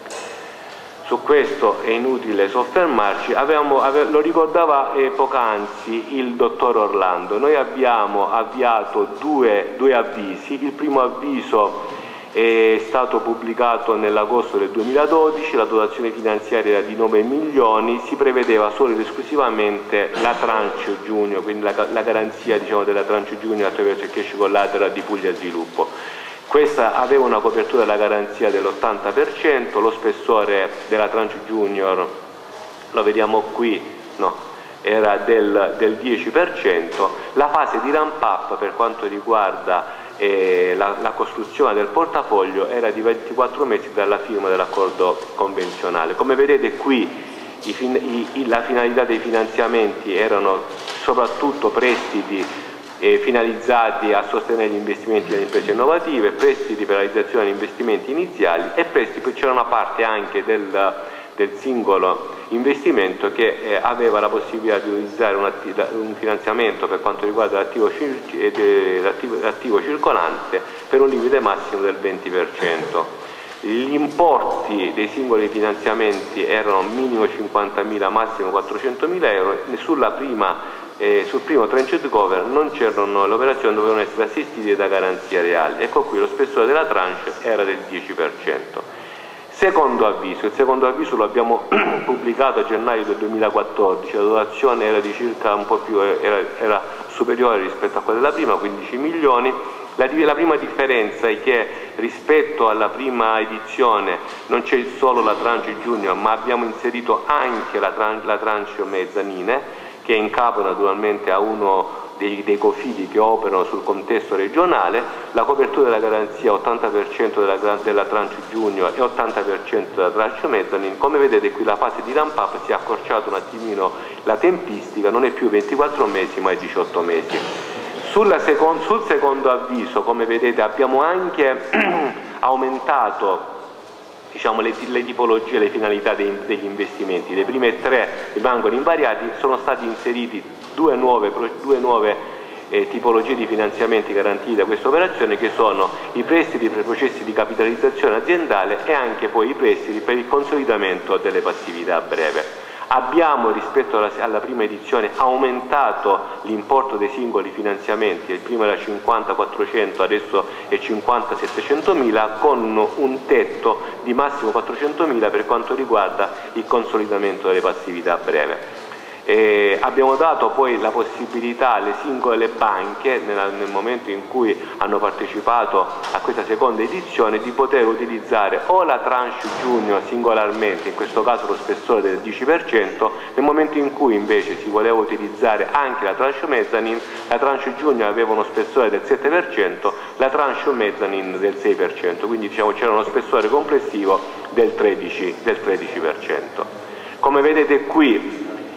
Su questo è inutile soffermarci, lo ricordava poc'anzi il dottor Orlando. Noi abbiamo avviato due avvisi. Il primo avviso è stato pubblicato nell'agosto del 2012, la dotazione finanziaria era di 9 milioni, si prevedeva solo ed esclusivamente la tranche junior, quindi la garanzia diciamo, della tranche junior attraverso il cash collateral di Puglia Sviluppo. Questa aveva una copertura della garanzia dell'80%, lo spessore della tranche junior, lo vediamo qui, no, era del 10%, la fase di ramp up per quanto riguarda la costruzione del portafoglio era di 24 mesi dalla firma dell'accordo convenzionale. Come vedete qui la finalità dei finanziamenti erano soprattutto prestiti finalizzati a sostenere gli investimenti delle imprese innovative, prestiti per la realizzazione degli investimenti iniziali e prestiti, c'era una parte anche del singolo investimento che aveva la possibilità di utilizzare un finanziamento per quanto riguarda l'attivo circolante per un limite massimo del 20%. Gli importi dei singoli finanziamenti erano minimo 50.000, massimo 400.000 euro. Sulla prima sul primo tranche cover non c'erano, le operazioni dovevano essere assistite da garanzie reali. Ecco qui lo spessore della tranche era del 10%. Secondo avviso, il secondo avviso lo abbiamo pubblicato a gennaio del 2014, la dotazione era di circa un po' più, era superiore rispetto a quella della prima, 15 milioni. La prima differenza è che rispetto alla prima edizione non c'è solo la tranche junior, ma abbiamo inserito anche la tranche mezzanine, che è in capo naturalmente a uno dei cofidi che operano sul contesto regionale. La copertura della garanzia 80% della tranche junior e 80% della tranche mezzanine. Come vedete qui la fase di ramp up si è accorciata un attimino la tempistica, non è più 24 mesi ma è 18 mesi. Sul secondo avviso, come vedete, abbiamo anche aumentato, diciamo, le tipologie, le finalità degli investimenti. Le prime tre rimangono invariati, sono stati inseriti due nuove tipologie di finanziamenti garantiti da questa operazione, che sono i prestiti per i processi di capitalizzazione aziendale e anche poi i prestiti per il consolidamento delle passività a breve. Abbiamo, rispetto alla prima edizione, aumentato l'importo dei singoli finanziamenti, il primo era 50-400, adesso è 50-700.000, con un tetto di massimo 400.000 per quanto riguarda il consolidamento delle passività a breve. Abbiamo dato poi la possibilità alle singole banche, nel momento in cui hanno partecipato a questa seconda edizione, di poter utilizzare o la tranche junior singolarmente, in questo caso lo spessore del 10%, nel momento in cui invece si voleva utilizzare anche la tranche mezzanine, la tranche junior aveva uno spessore del 7%, la tranche mezzanine del 6%, quindi diciamo c'era uno spessore complessivo del 13%. Come vedete qui,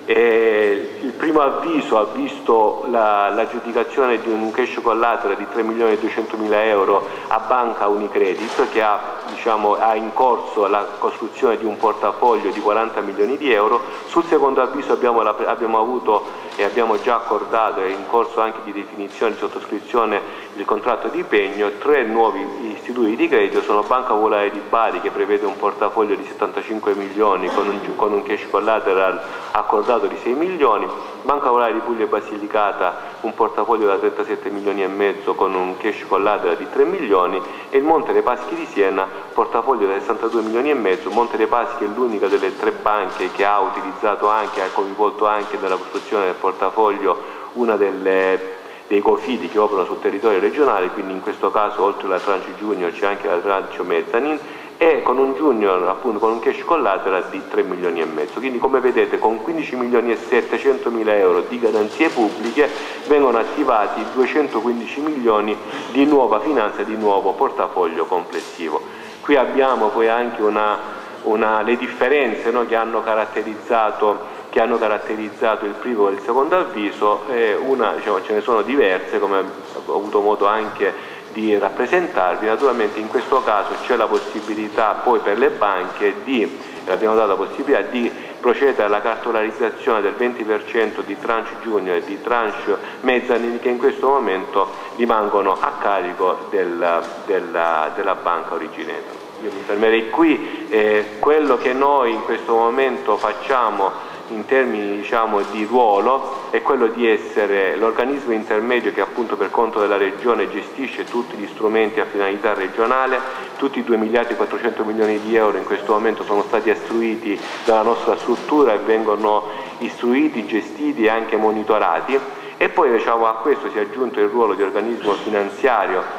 il primo avviso ha visto l'aggiudicazione di un cash collateral di 3.200.000 euro a Banca Unicredit, che ha in corso la costruzione di un portafoglio di 40 milioni di euro. Sul secondo avviso abbiamo avuto e abbiamo già accordato, è in corso anche di definizione, di sottoscrizione del contratto di impegno, 3 nuovi istituti di credito. Sono Banca Popolare di Bari, che prevede un portafoglio di 75 milioni con un cash collateral accordato di 6 milioni, Banca Popolare di Puglia e Basilicata un portafoglio da 37 milioni e mezzo con un cash collateral di 3 milioni, e il Monte dei Paschi di Siena portafoglio da 62 milioni e mezzo. Monte dei Paschi è l'unica delle 3 banche che ha utilizzato anche, ha coinvolto anche nella costruzione del portafoglio una dei cofidi che operano sul territorio regionale, quindi in questo caso oltre alla tranche junior c'è anche la tranche mezzanine, e con un junior, appunto, con un cash collateral di 3 milioni e mezzo. Quindi come vedete, con 15 milioni e 700 mila euro di garanzie pubbliche vengono attivati 215 milioni di nuova finanza, di nuovo portafoglio complessivo. Qui abbiamo poi anche le differenze, no, che hanno caratterizzato il primo e il secondo avviso. Ce ne sono diverse, come ho avuto modo anche di rappresentarvi. Naturalmente in questo caso c'è la possibilità poi per le banche abbiamo dato la possibilità di procedere alla cartolarizzazione del 20% di tranche junior e di tranche mezzanine, che in questo momento rimangono a carico della banca originaria. Io mi fermerei qui. Quello che noi in questo momento facciamo in termini di ruolo è quello di essere l'organismo intermedio che appunto per conto della Regione gestisce tutti gli strumenti a finalità regionale. Tutti i 2 miliardi e 400 milioni di euro in questo momento sono stati istruiti dalla nostra struttura e vengono istruiti, gestiti e anche monitorati. E poi a questo si è aggiunto il ruolo di organismo finanziario,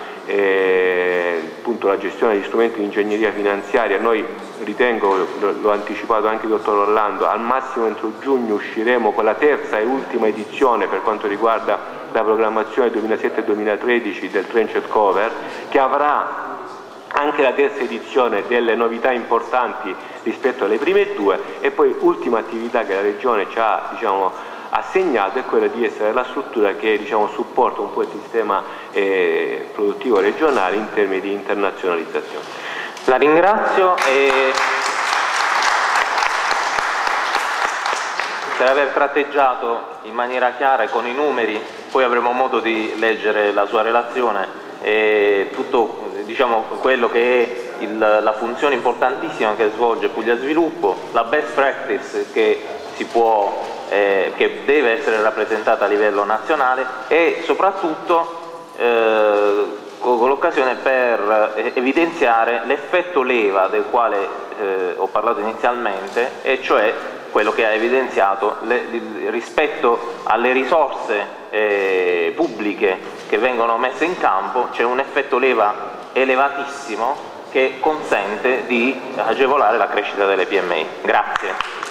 appunto la gestione degli strumenti di ingegneria finanziaria. Noi ritengo, l'ho anticipato anche il dottor Orlando, al massimo entro giugno usciremo con la terza e ultima edizione per quanto riguarda la programmazione 2007-2013 del Trenched Cover, che avrà anche la terza edizione delle novità importanti rispetto alle prime 2, e poi ultima attività che la Regione ci ha assegnato è quella di essere la struttura che supporta un po' il sistema produttivo regionale in termini di internazionalizzazione. La ringrazio per aver tratteggiato in maniera chiara e con i numeri. Poi avremo modo di leggere la sua relazione e tutto quello che è la funzione importantissima che svolge Puglia Sviluppo, la best practice che si può che deve essere rappresentata a livello nazionale, e soprattutto con l'occasione per evidenziare l'effetto leva del quale ho parlato inizialmente, e cioè quello che ha evidenziato rispetto alle risorse pubbliche che vengono messe in campo. C'è un effetto leva elevatissimo che consente di agevolare la crescita delle PMI. Grazie.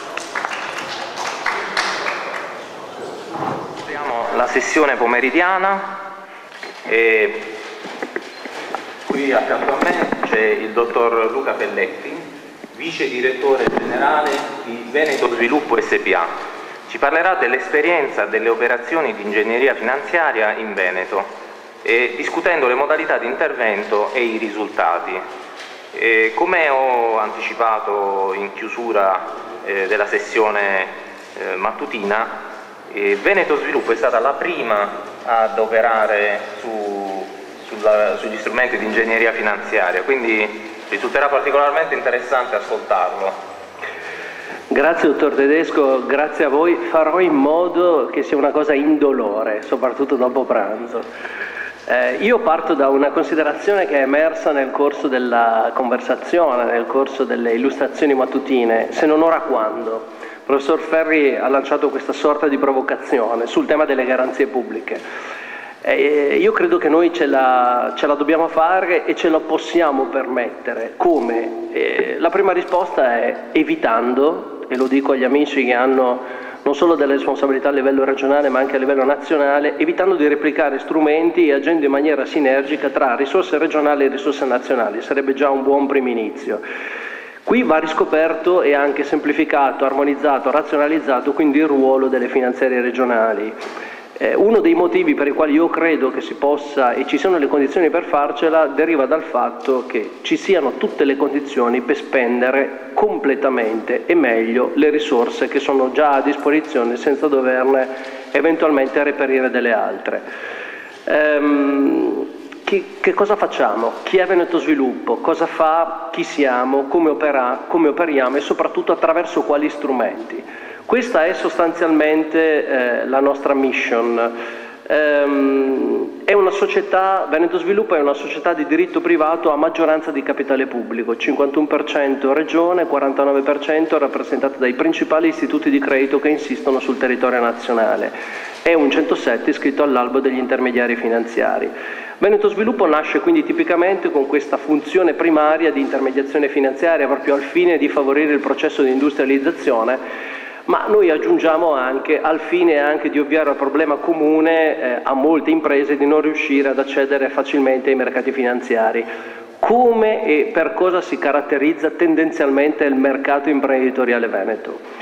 Apriamo la sessione pomeridiana e qui accanto a me c'è il dottor Luca Pelletti, vice direttore generale di Veneto Sviluppo SpA. Ci parlerà dell'esperienza delle operazioni di ingegneria finanziaria in Veneto, discutendo le modalità di intervento e i risultati. Come ho anticipato in chiusura della sessione mattutina, Veneto Sviluppo è stata la prima ad operare sugli strumenti di ingegneria finanziaria, quindi risulterà particolarmente interessante ascoltarlo. Grazie dottor Tedesco, grazie a voi. Farò in modo che sia una cosa indolore, soprattutto dopo pranzo. Io parto da una considerazione che è emersa nel corso della conversazione, nel corso delle illustrazioni mattutine, se non ora quando. Il professor Ferri ha lanciato questa sorta di provocazione sul tema delle garanzie pubbliche. Io credo che noi ce la dobbiamo fare e ce la possiamo permettere. Come? La prima risposta è evitando, e lo dico agli amici che hanno non solo delle responsabilità a livello regionale ma anche a livello nazionale, evitando di replicare strumenti e agendo in maniera sinergica tra risorse regionali e risorse nazionali. Sarebbe già un buon primo inizio. Qui va riscoperto e anche semplificato, armonizzato, razionalizzato quindi il ruolo delle finanziarie regionali. Uno dei motivi per i quali io credo che si possa e ci siano le condizioni per farcela deriva dal fatto che ci siano tutte le condizioni per spendere completamente e meglio le risorse che sono già a disposizione senza doverne eventualmente reperire delle altre. Che cosa facciamo? Chi è Veneto Sviluppo? Cosa fa? Chi siamo? Come operiamo e soprattutto attraverso quali strumenti? Questa è sostanzialmente la nostra mission. È una società, Veneto Sviluppo è una società di diritto privato a maggioranza di capitale pubblico, 51% regione, 49% rappresentato dai principali istituti di credito che insistono sul territorio nazionale. È un 107 iscritto all'albo degli intermediari finanziari. Veneto Sviluppo nasce quindi tipicamente con questa funzione primaria di intermediazione finanziaria proprio al fine di favorire il processo di industrializzazione, ma noi aggiungiamo anche al fine anche di ovviare al problema comune a molte imprese di non riuscire ad accedere facilmente ai mercati finanziari. Come e per cosa si caratterizza tendenzialmente il mercato imprenditoriale veneto?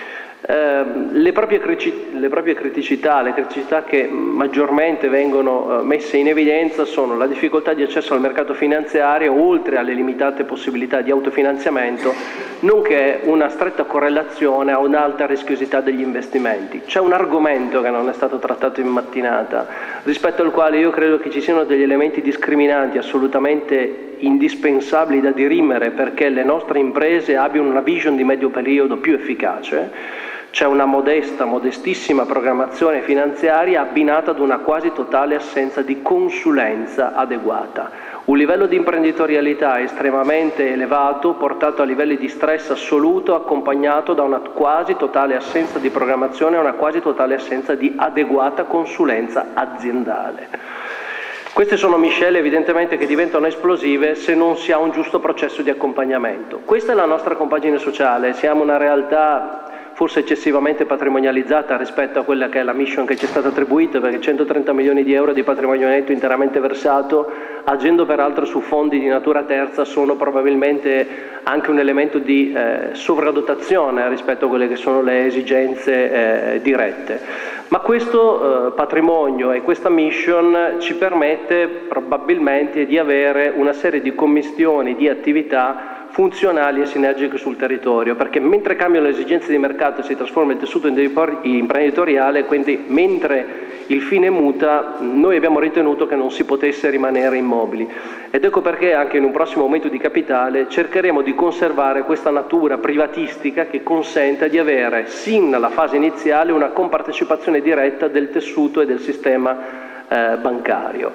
Le proprie criticità, le criticità che maggiormente vengono messe in evidenza sono la difficoltà di accesso al mercato finanziario, oltre alle limitate possibilità di autofinanziamento, nonché una stretta correlazione a un'alta rischiosità degli investimenti. C'è un argomento che non è stato trattato in mattinata, rispetto al quale io credo che ci siano degli elementi discriminanti assolutamente indispensabili da dirimere perché le nostre imprese abbiano una vision di medio periodo più efficace. C'è una modestissima programmazione finanziaria abbinata ad una quasi totale assenza di consulenza adeguata. Un livello di imprenditorialità estremamente elevato, portato a livelli di stress assoluto, accompagnato da una quasi totale assenza di programmazione e una quasi totale assenza di adeguata consulenza aziendale. Queste sono miscele evidentemente che diventano esplosive se non si ha un giusto processo di accompagnamento. Questa è la nostra compagine sociale, siamo una realtà forse eccessivamente patrimonializzata rispetto a quella che è la mission che ci è stata attribuita, perché 130 milioni di euro di patrimonio netto interamente versato, agendo peraltro su fondi di natura terza, sono probabilmente anche un elemento di sovradotazione rispetto a quelle che sono le esigenze dirette. Ma questo patrimonio e questa mission ci permette probabilmente di avere una serie di commistioni di attività funzionali e sinergiche sul territorio, perché mentre cambiano le esigenze di mercato e si trasforma il tessuto imprenditoriale, quindi mentre il fine muta, noi abbiamo ritenuto che non si potesse rimanere immobili, ed ecco perché anche in un prossimo aumento di capitale cercheremo di conservare questa natura privatistica che consenta di avere sin dalla fase iniziale una compartecipazione diretta del tessuto e del sistema bancario.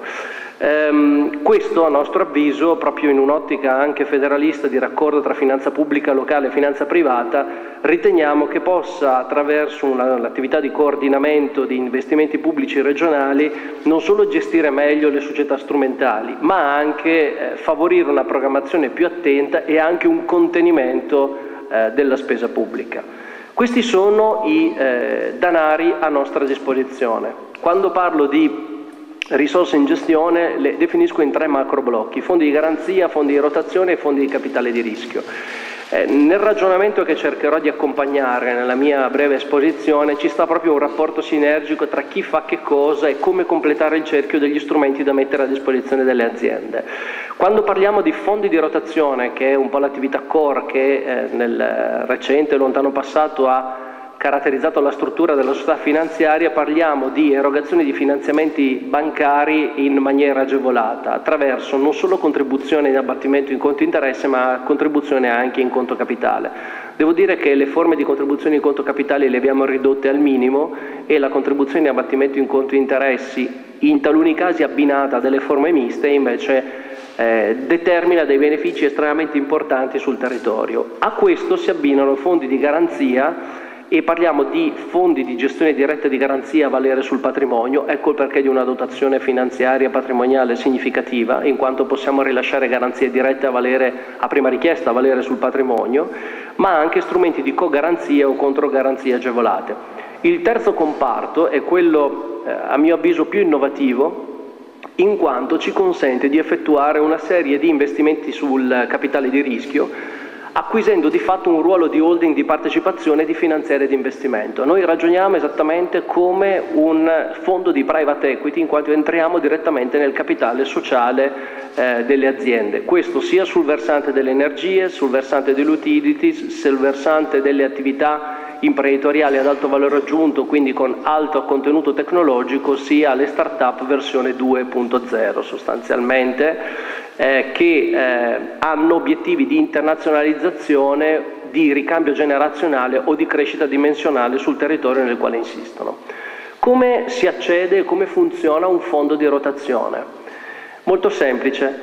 Questo a nostro avviso, proprio in un'ottica anche federalista di raccordo tra finanza pubblica locale e finanza privata, riteniamo che possa, attraverso l'attività di coordinamento di investimenti pubblici regionali, non solo gestire meglio le società strumentali, ma anche favorire una programmazione più attenta e anche un contenimento della spesa pubblica. Questi sono i danari a nostra disposizione. Quando parlo di risorse in gestione le definisco in 3 macro blocchi: fondi di garanzia, fondi di rotazione e fondi di capitale di rischio. Nel ragionamento che cercherò di accompagnare nella mia breve esposizione ci sta proprio un rapporto sinergico tra chi fa che cosa e come completare il cerchio degli strumenti da mettere a disposizione delle aziende. Quando parliamo di fondi di rotazione, che è un po' l'attività core che nel recente e lontano passato ha caratterizzato la struttura della società finanziaria, parliamo di erogazione di finanziamenti bancari in maniera agevolata, attraverso non solo contribuzione in abbattimento in conto interesse, ma contribuzione anche in conto capitale. Devo dire che le forme di contribuzione in conto capitale le abbiamo ridotte al minimo e la contribuzione in abbattimento in conto interessi, in taluni casi abbinata a delle forme miste, invece determina dei benefici estremamente importanti sul territorio. A questo si abbinano fondi di garanzia, e parliamo di fondi di gestione diretta di garanzia a valere sul patrimonio. Ecco il perché di una dotazione finanziaria patrimoniale significativa, in quanto possiamo rilasciare garanzie dirette a valere a prima richiesta, a valere sul patrimonio, ma anche strumenti di cogaranzia o controgaranzie agevolate. Il terzo comparto è quello a mio avviso più innovativo, in quanto ci consente di effettuare una serie di investimenti sul capitale di rischio, acquisendo di fatto un ruolo di holding di partecipazione di finanziaria di investimento. Noi ragioniamo esattamente come un fondo di private equity, in quanto entriamo direttamente nel capitale sociale delle aziende. Questo sia sul versante delle energie, sul versante delle utilities, sul versante delle attività imprenditoriali ad alto valore aggiunto, quindi con alto contenuto tecnologico, sia le start-up versione 2.0 sostanzialmente, che hanno obiettivi di internazionalizzazione, di ricambio generazionale o di crescita dimensionale sul territorio nel quale insistono. Come si accede e come funziona un fondo di rotazione? Molto semplice.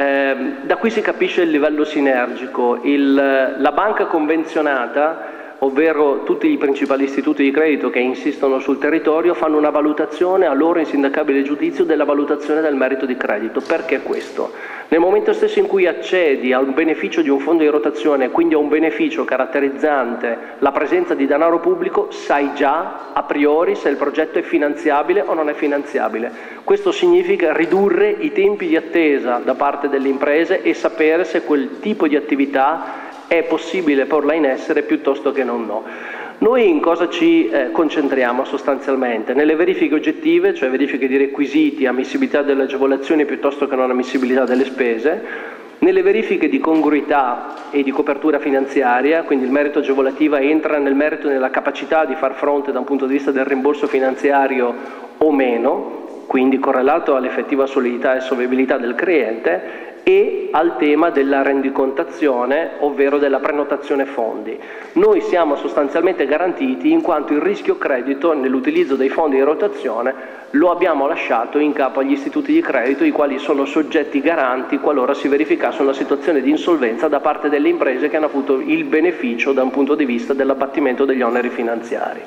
Da qui si capisce il livello sinergico. La banca convenzionata, ovvero tutti i principali istituti di credito che insistono sul territorio, fanno una valutazione a loro insindacabile giudizio della valutazione del merito di credito. Perché questo? Nel momento stesso in cui accedi a un beneficio di un fondo di rotazione, quindi a un beneficio caratterizzante la presenza di denaro pubblico, sai già a priori se il progetto è finanziabile o non è finanziabile. Questo significa ridurre i tempi di attesa da parte delle imprese e sapere se quel tipo di attività è possibile porla in essere piuttosto che no. Noi in cosa ci concentriamo sostanzialmente? Nelle verifiche oggettive, cioè verifiche di requisiti, ammissibilità delle agevolazioni piuttosto che non ammissibilità delle spese, nelle verifiche di congruità e di copertura finanziaria, quindi il merito agevolativa entra nel merito nella capacità di far fronte da un punto di vista del rimborso finanziario o meno, quindi correlato all'effettiva solidità e solvibilità del cliente, e al tema della rendicontazione, ovvero della prenotazione fondi. Noi siamo sostanzialmente garantiti in quanto il rischio credito nell'utilizzo dei fondi di rotazione lo abbiamo lasciato in capo agli istituti di credito, i quali sono soggetti garanti qualora si verificasse una situazione di insolvenza da parte delle imprese che hanno avuto il beneficio da un punto di vista dell'abbattimento degli oneri finanziari.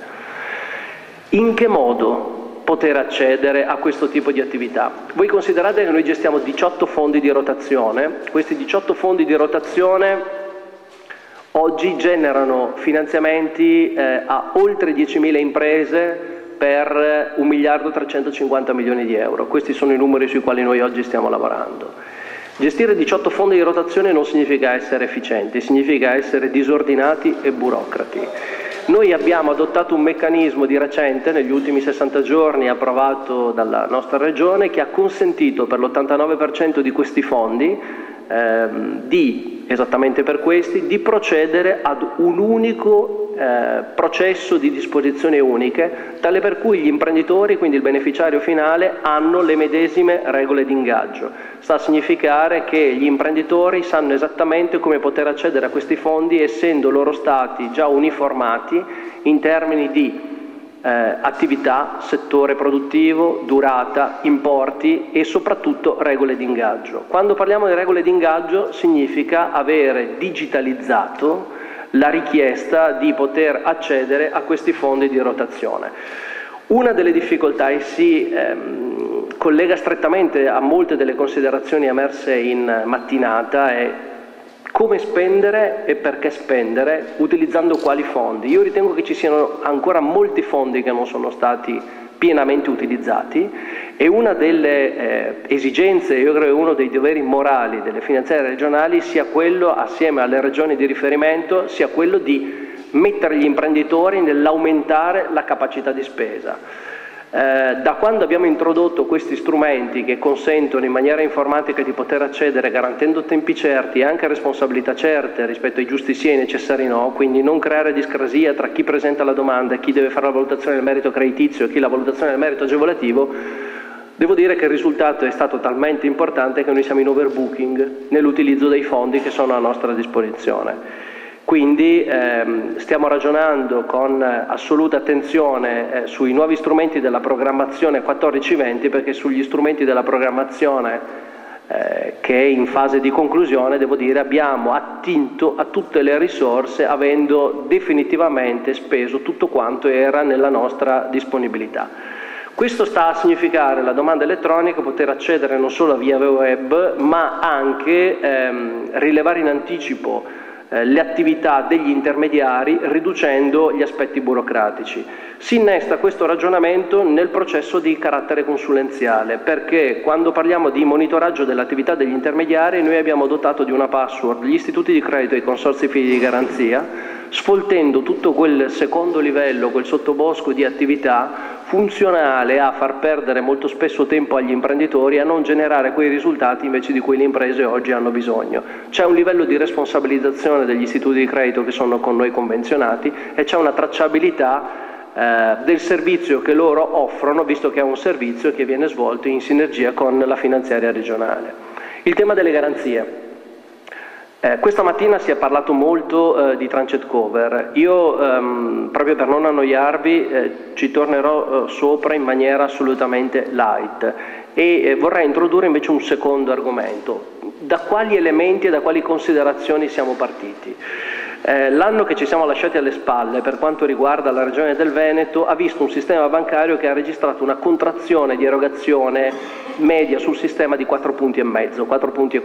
In che modo poter accedere a questo tipo di attività? Voi considerate che noi gestiamo 18 fondi di rotazione. Questi 18 fondi di rotazione oggi generano finanziamenti a oltre 10.000 imprese per 1.350 milioni di euro. Questi sono i numeri sui quali noi oggi stiamo lavorando. Gestire 18 fondi di rotazione non significa essere efficienti, significa essere disordinati e burocrati. Noi abbiamo adottato un meccanismo di recente, negli ultimi 60 giorni, approvato dalla nostra Regione, che ha consentito per l'89% di questi fondi di esattamente per questi, di procedere ad un unico processo di disposizioni uniche, tale per cui gli imprenditori, quindi il beneficiario finale, hanno le medesime regole di ingaggio. Sta a significare che gli imprenditori sanno esattamente come poter accedere a questi fondi, essendo loro stati già uniformati in termini di attività, settore produttivo, durata, importi e soprattutto regole di ingaggio. Quando parliamo di regole di ingaggio significa avere digitalizzato la richiesta di poter accedere a questi fondi di rotazione. Una delle difficoltà, e si collega strettamente a molte delle considerazioni emerse in mattinata, è come spendere e perché spendere, utilizzando quali fondi. Io ritengo che ci siano ancora molti fondi che non sono stati pienamente utilizzati, e una delle esigenze, io credo uno dei doveri morali delle finanziarie regionali sia quello, assieme alle regioni di riferimento, sia quello di mettere gli imprenditori nell'aumentare la capacità di spesa. Da quando abbiamo introdotto questi strumenti che consentono in maniera informatica di poter accedere garantendo tempi certi e anche responsabilità certe rispetto ai giusti sì e ai necessari no, quindi non creare discrasia tra chi presenta la domanda e chi deve fare la valutazione del merito creditizio e chi la valutazione del merito agevolativo, devo dire che il risultato è stato talmente importante che noi siamo in overbooking nell'utilizzo dei fondi che sono a nostra disposizione. Quindi stiamo ragionando con assoluta attenzione sui nuovi strumenti della programmazione 14-20, perché sugli strumenti della programmazione che è in fase di conclusione, devo dire, abbiamo attinto a tutte le risorse avendo definitivamente speso tutto quanto era nella nostra disponibilità. Questo sta a significare la domanda elettronica, poter accedere non solo via web, ma anche rilevare in anticipo le attività degli intermediari, riducendo gli aspetti burocratici. Si innesta questo ragionamento nel processo di carattere consulenziale, perché quando parliamo di monitoraggio dell'attività degli intermediari noi abbiamo dotato di una password gli istituti di credito e i consorzi fidi di garanzia, sfoltendo tutto quel secondo livello, quel sottobosco di attività funzionale a far perdere molto spesso tempo agli imprenditori, a non generare quei risultati invece di cui le imprese oggi hanno bisogno. C'è un livello di responsabilizzazione degli istituti di credito che sono con noi convenzionati e c'è una tracciabilità del servizio che loro offrono, visto che è un servizio che viene svolto in sinergia con la finanziaria regionale. Il tema delle garanzie. Questa mattina si è parlato molto di tranced cover. Io, proprio per non annoiarvi, ci tornerò sopra in maniera assolutamente light e vorrei introdurre invece un secondo argomento. Da quali elementi e da quali considerazioni siamo partiti? L'anno che ci siamo lasciati alle spalle per quanto riguarda la Regione del Veneto ha visto un sistema bancario che ha registrato una contrazione di erogazione media sul sistema di 4,5 punti, 4,45 punti.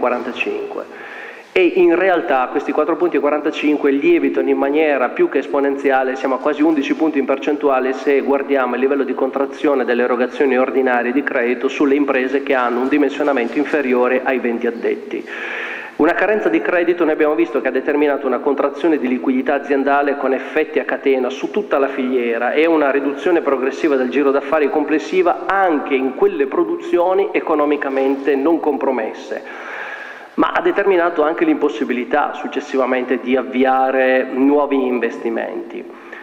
E in realtà questi 4,45 punti lievitano in maniera più che esponenziale, siamo a quasi 11 punti in percentuale se guardiamo il livello di contrazione delle erogazioni ordinarie di credito sulle imprese che hanno un dimensionamento inferiore ai 20 addetti. Una carenza di credito noi abbiamo visto che ha determinato una contrazione di liquidità aziendale con effetti a catena su tutta la filiera e una riduzione progressiva del giro d'affari complessiva anche in quelle produzioni economicamente non compromesse, ma ha determinato anche l'impossibilità successivamente di avviare nuovi investimenti.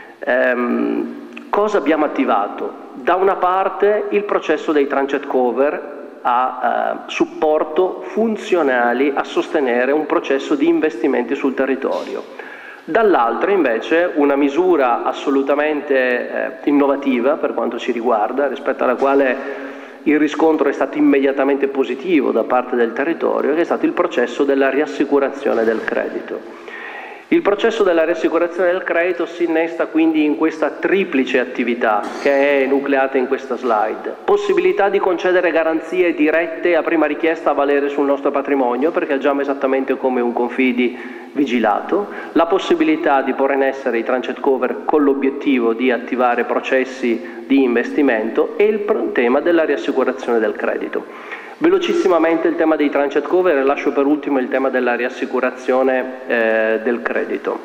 Cosa abbiamo attivato? Da una parte il processo dei tranced cover a supporto funzionali a sostenere un processo di investimenti sul territorio. Dall'altra invece una misura assolutamente innovativa per quanto ci riguarda, rispetto alla quale il riscontro è stato immediatamente positivo da parte del territorio, che è stato il processo della riassicurazione del credito. Il processo della riassicurazione del credito si innesta quindi in questa triplice attività che è nucleata in questa slide. Possibilità di concedere garanzie dirette a prima richiesta a valere sul nostro patrimonio, perché agiamo esattamente come un confidi vigilato, la possibilità di porre in essere i tranced cover con l'obiettivo di attivare processi di investimento e il tema della riassicurazione del credito. Velocissimamente il tema dei tranced cover e lascio per ultimo il tema della riassicurazione del credito.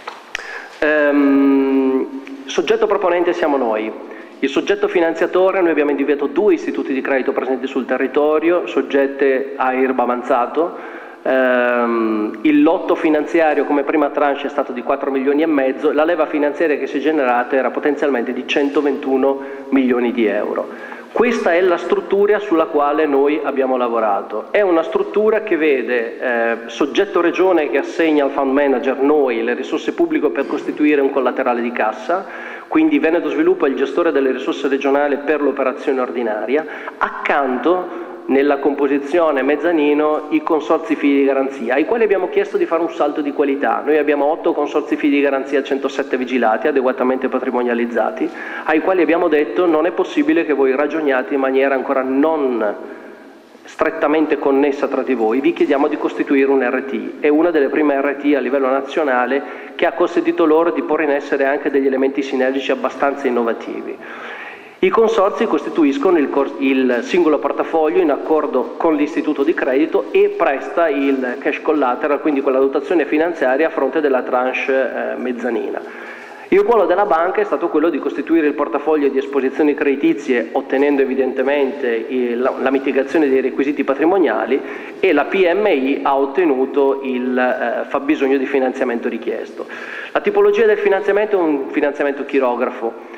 Soggetto proponente siamo noi. Il soggetto finanziatore, noi abbiamo individuato 2 istituti di credito presenti sul territorio, soggette a IRB avanzato, il lotto finanziario come prima tranche è stato di 4 milioni e mezzo, la leva finanziaria che si è generata era potenzialmente di 121 milioni di euro. Questa è la struttura sulla quale noi abbiamo lavorato. È una struttura che vede soggetto regione che assegna al fund manager noi le risorse pubbliche per costituire un collaterale di cassa, quindi Veneto Sviluppo è il gestore delle risorse regionali per l'operazione ordinaria, accanto nella composizione mezzanino i consorzi fidi di garanzia, ai quali abbiamo chiesto di fare un salto di qualità. Noi abbiamo 8 consorzi fidi di garanzia, 107 vigilati, adeguatamente patrimonializzati, ai quali abbiamo detto non è possibile che voi ragioniate in maniera ancora non strettamente connessa tra di voi, vi chiediamo di costituire un RT. È una delle prime RT a livello nazionale che ha consentito loro di porre in essere anche degli elementi sinergici abbastanza innovativi. I consorzi costituiscono il singolo portafoglio in accordo con l'istituto di credito e presta il cash collateral, quindi quella dotazione finanziaria a fronte della tranche mezzanina. Il ruolo della banca è stato quello di costituire il portafoglio di esposizioni creditizie, ottenendo evidentemente la mitigazione dei requisiti patrimoniali, e la PMI ha ottenuto il fabbisogno di finanziamento richiesto. La tipologia del finanziamento è un finanziamento chirografo.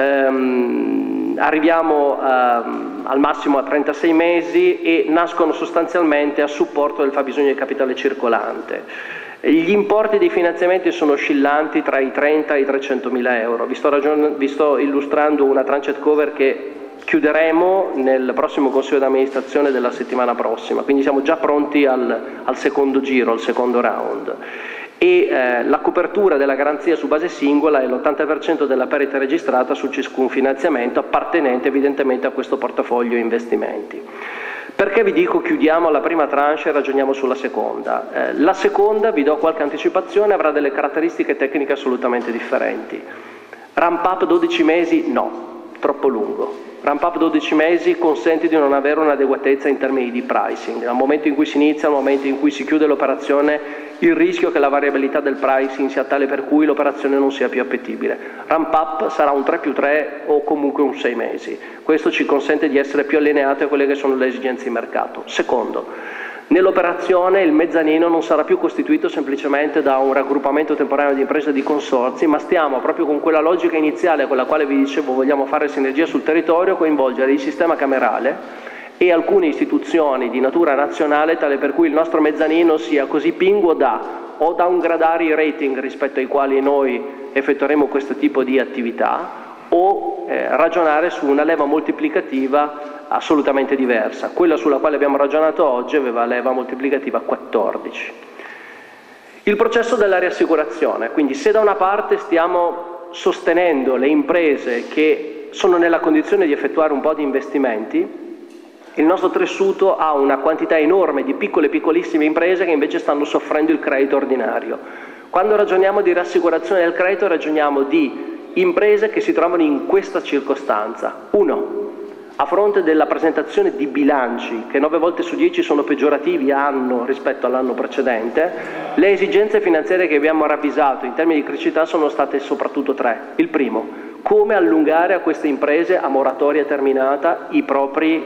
Arriviamo al massimo a 36 mesi e nascono sostanzialmente a supporto del fabbisogno di capitale circolante. Gli importi dei finanziamenti sono oscillanti tra i 30 e i 300 mila euro. Vi sto illustrando una tranched cover che chiuderemo nel prossimo consiglio d'amministrazione della settimana prossima, quindi siamo già pronti al secondo giro, al secondo round. E la copertura della garanzia su base singola è l'80% della perdita registrata su ciascun finanziamento appartenente evidentemente a questo portafoglio investimenti. Perché vi dico chiudiamo la prima tranche e ragioniamo sulla seconda? La seconda, vi do qualche anticipazione, avrà delle caratteristiche tecniche assolutamente differenti. Ramp up 12 mesi? No, troppo lungo. Ramp up 12 mesi consente di non avere un'adeguatezza in termini di pricing. Dal momento in cui si inizia al momento in cui si chiude l'operazione, il rischio che la variabilità del pricing sia tale per cui l'operazione non sia più appetibile. Ramp up sarà un 3+3 o comunque un 6 mesi. Questo ci consente di essere più allineati a quelle che sono le esigenze di mercato. Secondo, nell'operazione il mezzanino non sarà più costituito semplicemente da un raggruppamento temporaneo di imprese e di consorzi, ma stiamo proprio con quella logica iniziale con la quale vi dicevo vogliamo fare sinergia sul territorio, coinvolgere il sistema camerale e alcune istituzioni di natura nazionale, tale per cui il nostro mezzanino sia così pinguo da o downgradare i rating rispetto ai quali noi effettueremo questo tipo di attività o ragionare su una leva moltiplicativa assolutamente diversa. Quella sulla quale abbiamo ragionato oggi aveva leva moltiplicativa 14. Il processo della riassicurazione, quindi se da una parte stiamo sostenendo le imprese che sono nella condizione di effettuare un po' di investimenti, il nostro tessuto ha una quantità enorme di piccole e piccolissime imprese che invece stanno soffrendo il credito ordinario. Quando ragioniamo di rassicurazione del credito ragioniamo di imprese che si trovano in questa circostanza. 1. A fronte della presentazione di bilanci che 9 volte su 10 sono peggiorativi anno rispetto all'anno precedente, le esigenze finanziarie che abbiamo ravvisato in termini di criticità sono state soprattutto 3. Il primo, come allungare a queste imprese a moratoria terminata i propri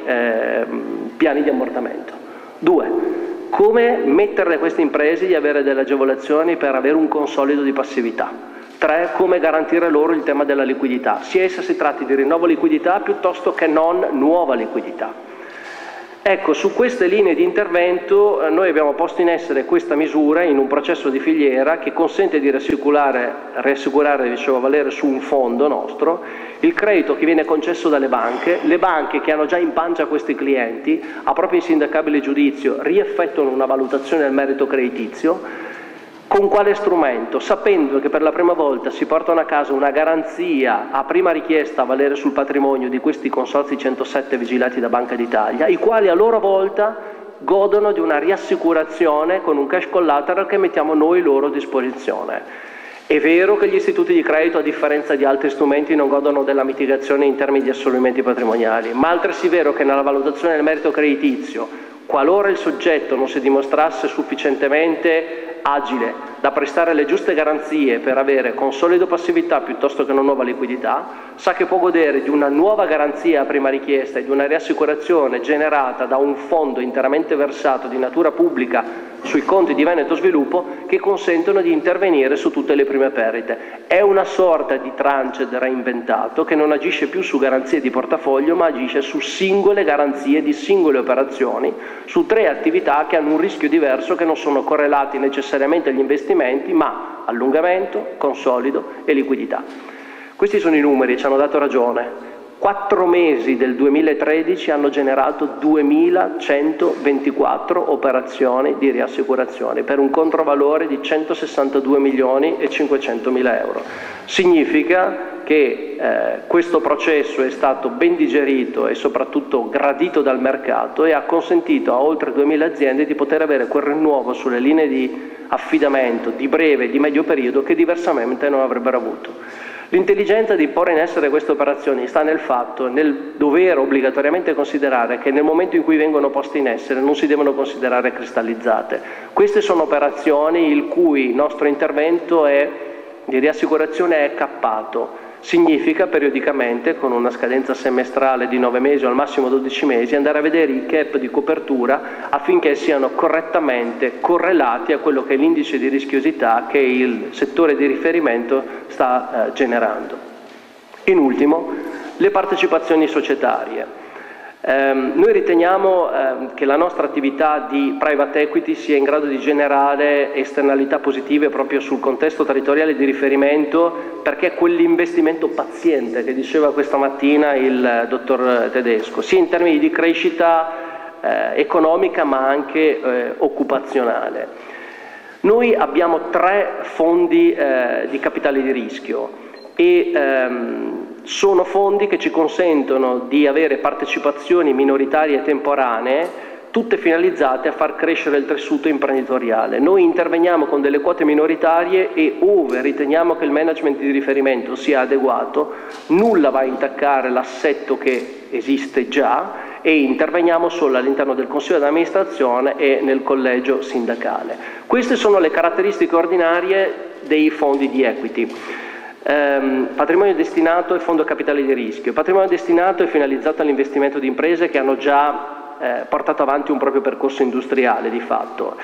piani di ammortamento. 2. Come mettere a queste imprese di avere delle agevolazioni per avere un consolido di passività. 3. Come garantire loro il tema della liquidità, sia essa si tratti di rinnovo liquidità piuttosto che non nuova liquidità. Ecco, su queste linee di intervento noi abbiamo posto in essere questa misura in un processo di filiera che consente di rassicurare, dicevo, a valere su un fondo nostro, il credito che viene concesso dalle banche, le banche che hanno già in pancia questi clienti, a proprio insindacabile giudizio, rieffettuano una valutazione del merito creditizio. Con quale strumento? Sapendo che per la prima volta si portano a casa una garanzia a prima richiesta a valere sul patrimonio di questi consorzi 107 vigilati da Banca d'Italia, i quali a loro volta godono di una riassicurazione con un cash collateral che mettiamo noi loro a disposizione. È vero che gli istituti di credito, a differenza di altri strumenti, non godono della mitigazione in termini di assorbimenti patrimoniali, ma altresì vero che nella valutazione del merito creditizio, qualora il soggetto non si dimostrasse sufficientemente agile da prestare le giuste garanzie per avere consolido passività piuttosto che una nuova liquidità, sa che può godere di una nuova garanzia a prima richiesta e di una riassicurazione generata da un fondo interamente versato di natura pubblica sui conti di Veneto Sviluppo che consentono di intervenire su tutte le prime perdite. È una sorta di tranched reinventato che non agisce più su garanzie di portafoglio, ma agisce su singole garanzie di singole operazioni, su 3 attività che hanno un rischio diverso, che non sono correlati necessariamente agli investimenti, ma allungamento, consolido e liquidità. Questi sono i numeri, ci hanno dato ragione. 4 mesi del 2013 hanno generato 2.124 operazioni di riassicurazione per un controvalore di 162 milioni e 500 mila euro. Significa che questo processo è stato ben digerito e soprattutto gradito dal mercato e ha consentito a oltre 2.000 aziende di poter avere quel rinnovo sulle linee di affidamento di breve e di medio periodo che diversamente non avrebbero avuto. L'intelligenza di porre in essere queste operazioni sta nel fatto, nel dover obbligatoriamente considerare che nel momento in cui vengono poste in essere non si devono considerare cristallizzate. Queste sono operazioni il cui nostro intervento di riassicurazione è cappato. Significa periodicamente, con una scadenza semestrale di 9 mesi o al massimo 12 mesi, andare a vedere i cap di copertura affinché siano correttamente correlati a quello che è l'indice di rischiosità che il settore di riferimento sta generando. In ultimo, le partecipazioni societarie. Noi riteniamo che la nostra attività di private equity sia in grado di generare esternalità positive proprio sul contesto territoriale di riferimento, perché è quell'investimento paziente che diceva questa mattina il dottor Tedesco, sia in termini di crescita economica ma anche occupazionale. Noi abbiamo 3 fondi di capitale di rischio e sono fondi che ci consentono di avere partecipazioni minoritarie e temporanee, tutte finalizzate a far crescere il tessuto imprenditoriale. Noi interveniamo con delle quote minoritarie e ove riteniamo che il management di riferimento sia adeguato, nulla va a intaccare l'assetto che esiste già e interveniamo solo all'interno del consiglio di amministrazione e nel collegio sindacale. Queste sono le caratteristiche ordinarie dei fondi di equity. Patrimonio destinato e fondo capitale di rischio. Il patrimonio destinato è finalizzato all'investimento di imprese che hanno già portato avanti un proprio percorso industriale di fatto.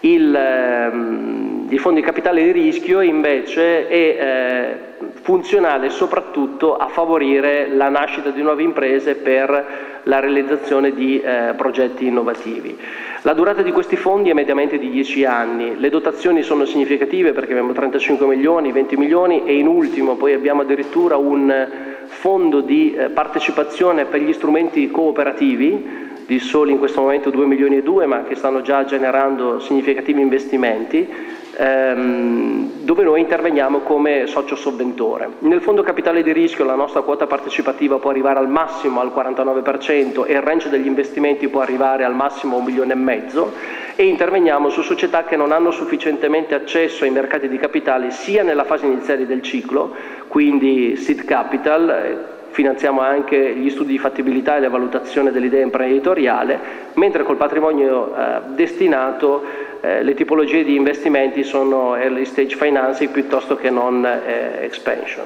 Il fondo di capitale di rischio invece è funzionale soprattutto a favorire la nascita di nuove imprese per la realizzazione di progetti innovativi. La durata di questi fondi è mediamente di 10 anni, le dotazioni sono significative perché abbiamo 35 milioni, 20 milioni e in ultimo poi abbiamo addirittura un fondo di partecipazione per gli strumenti cooperativi di soli in questo momento 2 milioni e 2 ma che stanno già generando significativi investimenti dove noi interveniamo come socio sovventore. Nel fondo capitale di rischio la nostra quota partecipativa può arrivare al massimo al 49% e il range degli investimenti può arrivare al massimo a 1,5 milioni e interveniamo su società che non hanno sufficientemente accesso ai mercati di capitale sia nella fase iniziale del ciclo, quindi seed capital, finanziamo anche gli studi di fattibilità e la valutazione dell'idea imprenditoriale, mentre col patrimonio destinato le tipologie di investimenti sono early stage financing piuttosto che non expansion.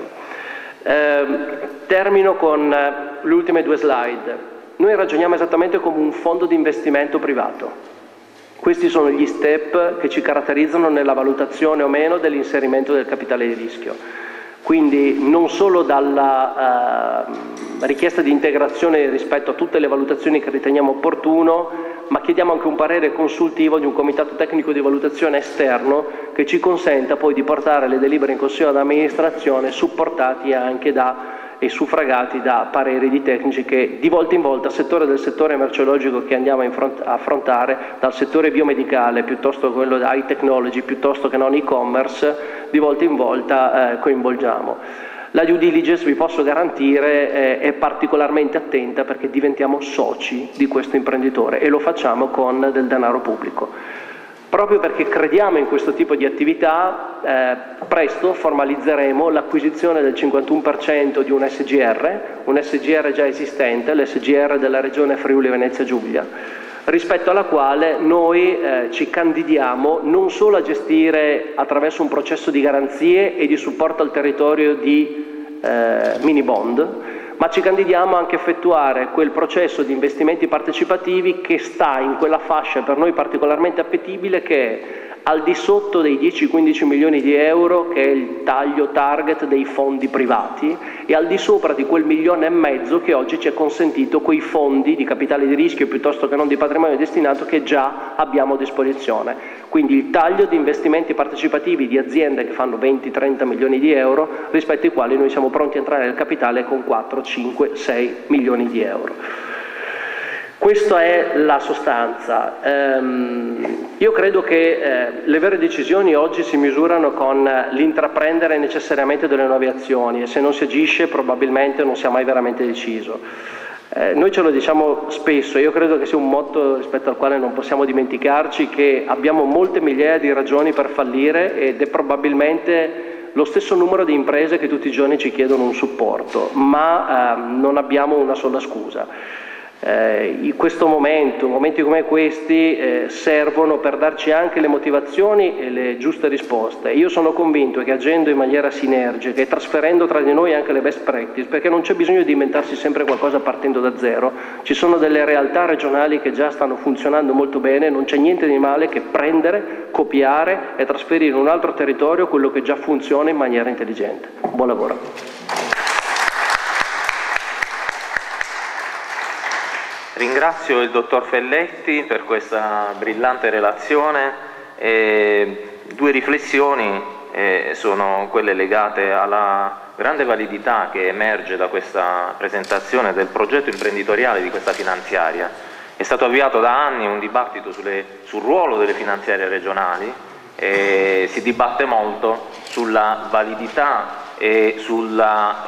Termino con le ultime 2 slide. Noi ragioniamo esattamente come un fondo di investimento privato. Questi sono gli step che ci caratterizzano nella valutazione o meno dell'inserimento del capitale di rischio. Quindi non solo dalla richiesta di integrazione rispetto a tutte le valutazioni che riteniamo opportuno, ma chiediamo anche un parere consultivo di un comitato tecnico di valutazione esterno che ci consenta poi di portare le delibere in consiglio d'amministrazione supportati anche e suffragati da pareri di tecnici che di volta in volta, settore del settore merceologico che andiamo a affrontare, dal settore biomedicale piuttosto che quello high technology, piuttosto che non e-commerce, di volta in volta coinvolgiamo. La due diligence, vi posso garantire, è particolarmente attenta perché diventiamo soci di questo imprenditore e lo facciamo con del denaro pubblico. Proprio perché crediamo in questo tipo di attività, presto formalizzeremo l'acquisizione del 51% di un SGR già esistente, l'SGR della Regione Friuli Venezia Giulia, rispetto alla quale noi ci candidiamo non solo a gestire attraverso un processo di garanzie e di supporto al territorio di mini bond, ma ci candidiamo anche a effettuare quel processo di investimenti partecipativi che sta in quella fascia per noi particolarmente appetibile, che è al di sotto dei 10-15 milioni di euro, che è il taglio target dei fondi privati, e al di sopra di quel 1,5 milioni che oggi ci è consentito quei fondi di capitale di rischio piuttosto che non di patrimonio destinato che già abbiamo a disposizione. Quindi il taglio di investimenti partecipativi di aziende che fanno 20-30 milioni di euro, rispetto ai quali noi siamo pronti a entrare nel capitale con 4, 5, 6 milioni di euro. Questa è la sostanza. Io credo che le vere decisioni oggi si misurano con l'intraprendere necessariamente delle nuove azioni, e se non si agisce probabilmente non si è mai veramente deciso. Noi ce lo diciamo spesso, io credo che sia un motto rispetto al quale non possiamo dimenticarci, che abbiamo molte migliaia di ragioni per fallire ed è probabilmente lo stesso numero di imprese che tutti i giorni ci chiedono un supporto, ma non abbiamo una sola scusa. In questo momenti come questi servono per darci anche le motivazioni e le giuste risposte. Io sono convinto che agendo in maniera sinergica e trasferendo tra di noi anche le best practice, perché non c'è bisogno di inventarsi sempre qualcosa partendo da zero, ci sono delle realtà regionali che già stanno funzionando molto bene, non c'è niente di male che prendere, copiare e trasferire in un altro territorio quello che già funziona in maniera intelligente. Buon lavoro. Ringrazio il dottor Felletti per questa brillante relazione. Due riflessioni sono quelle legate alla grande validità che emerge da questa presentazione del progetto imprenditoriale di questa finanziaria. È stato avviato da anni un dibattito sul ruolo delle finanziarie regionali, si dibatte molto sulla validità e sulla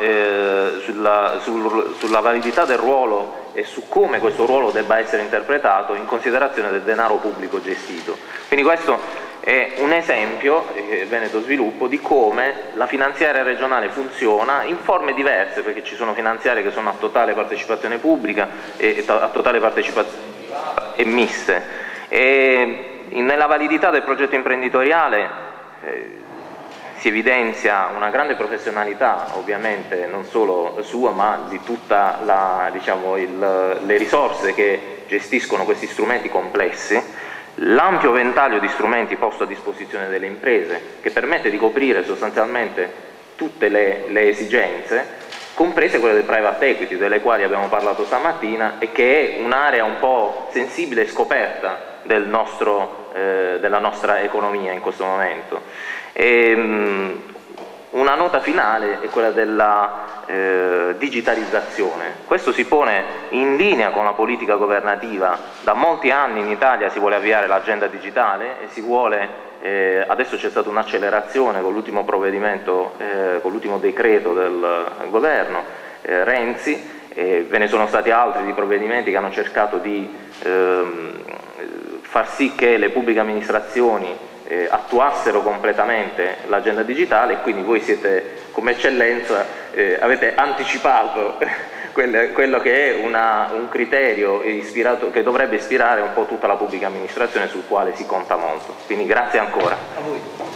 validità del ruolo e su come questo ruolo debba essere interpretato in considerazione del denaro pubblico gestito. Quindi questo è un esempio, Veneto Sviluppo, di come la finanziaria regionale funziona in forme diverse, perché ci sono finanziarie che sono a totale partecipazione pubblica e a totale partecipazione e miste. Nella validità del progetto imprenditoriale si evidenzia una grande professionalità, ovviamente non solo sua, ma di tutta le risorse che gestiscono questi strumenti complessi, l'ampio ventaglio di strumenti posto a disposizione delle imprese, che permette di coprire sostanzialmente tutte le esigenze, comprese quelle del private equity, delle quali abbiamo parlato stamattina, e che è un'area un po' sensibile e scoperta della nostra economia in questo momento. Una nota finale è quella della digitalizzazione. Questo si pone in linea con la politica governativa. Da molti anni in Italia si vuole avviare l'agenda digitale e si vuole, adesso c'è stata un'accelerazione con l'ultimo provvedimento, con l'ultimo decreto del governo Renzi, ve ne sono stati altri di provvedimenti che hanno cercato di far sì che le pubbliche amministrazioni attuassero completamente l'agenda digitale, e quindi voi siete come eccellenza, avete anticipato quello che è un criterio ispirato, che dovrebbe ispirare un po' tutta la pubblica amministrazione, sul quale si conta molto. Quindi grazie ancora. A voi.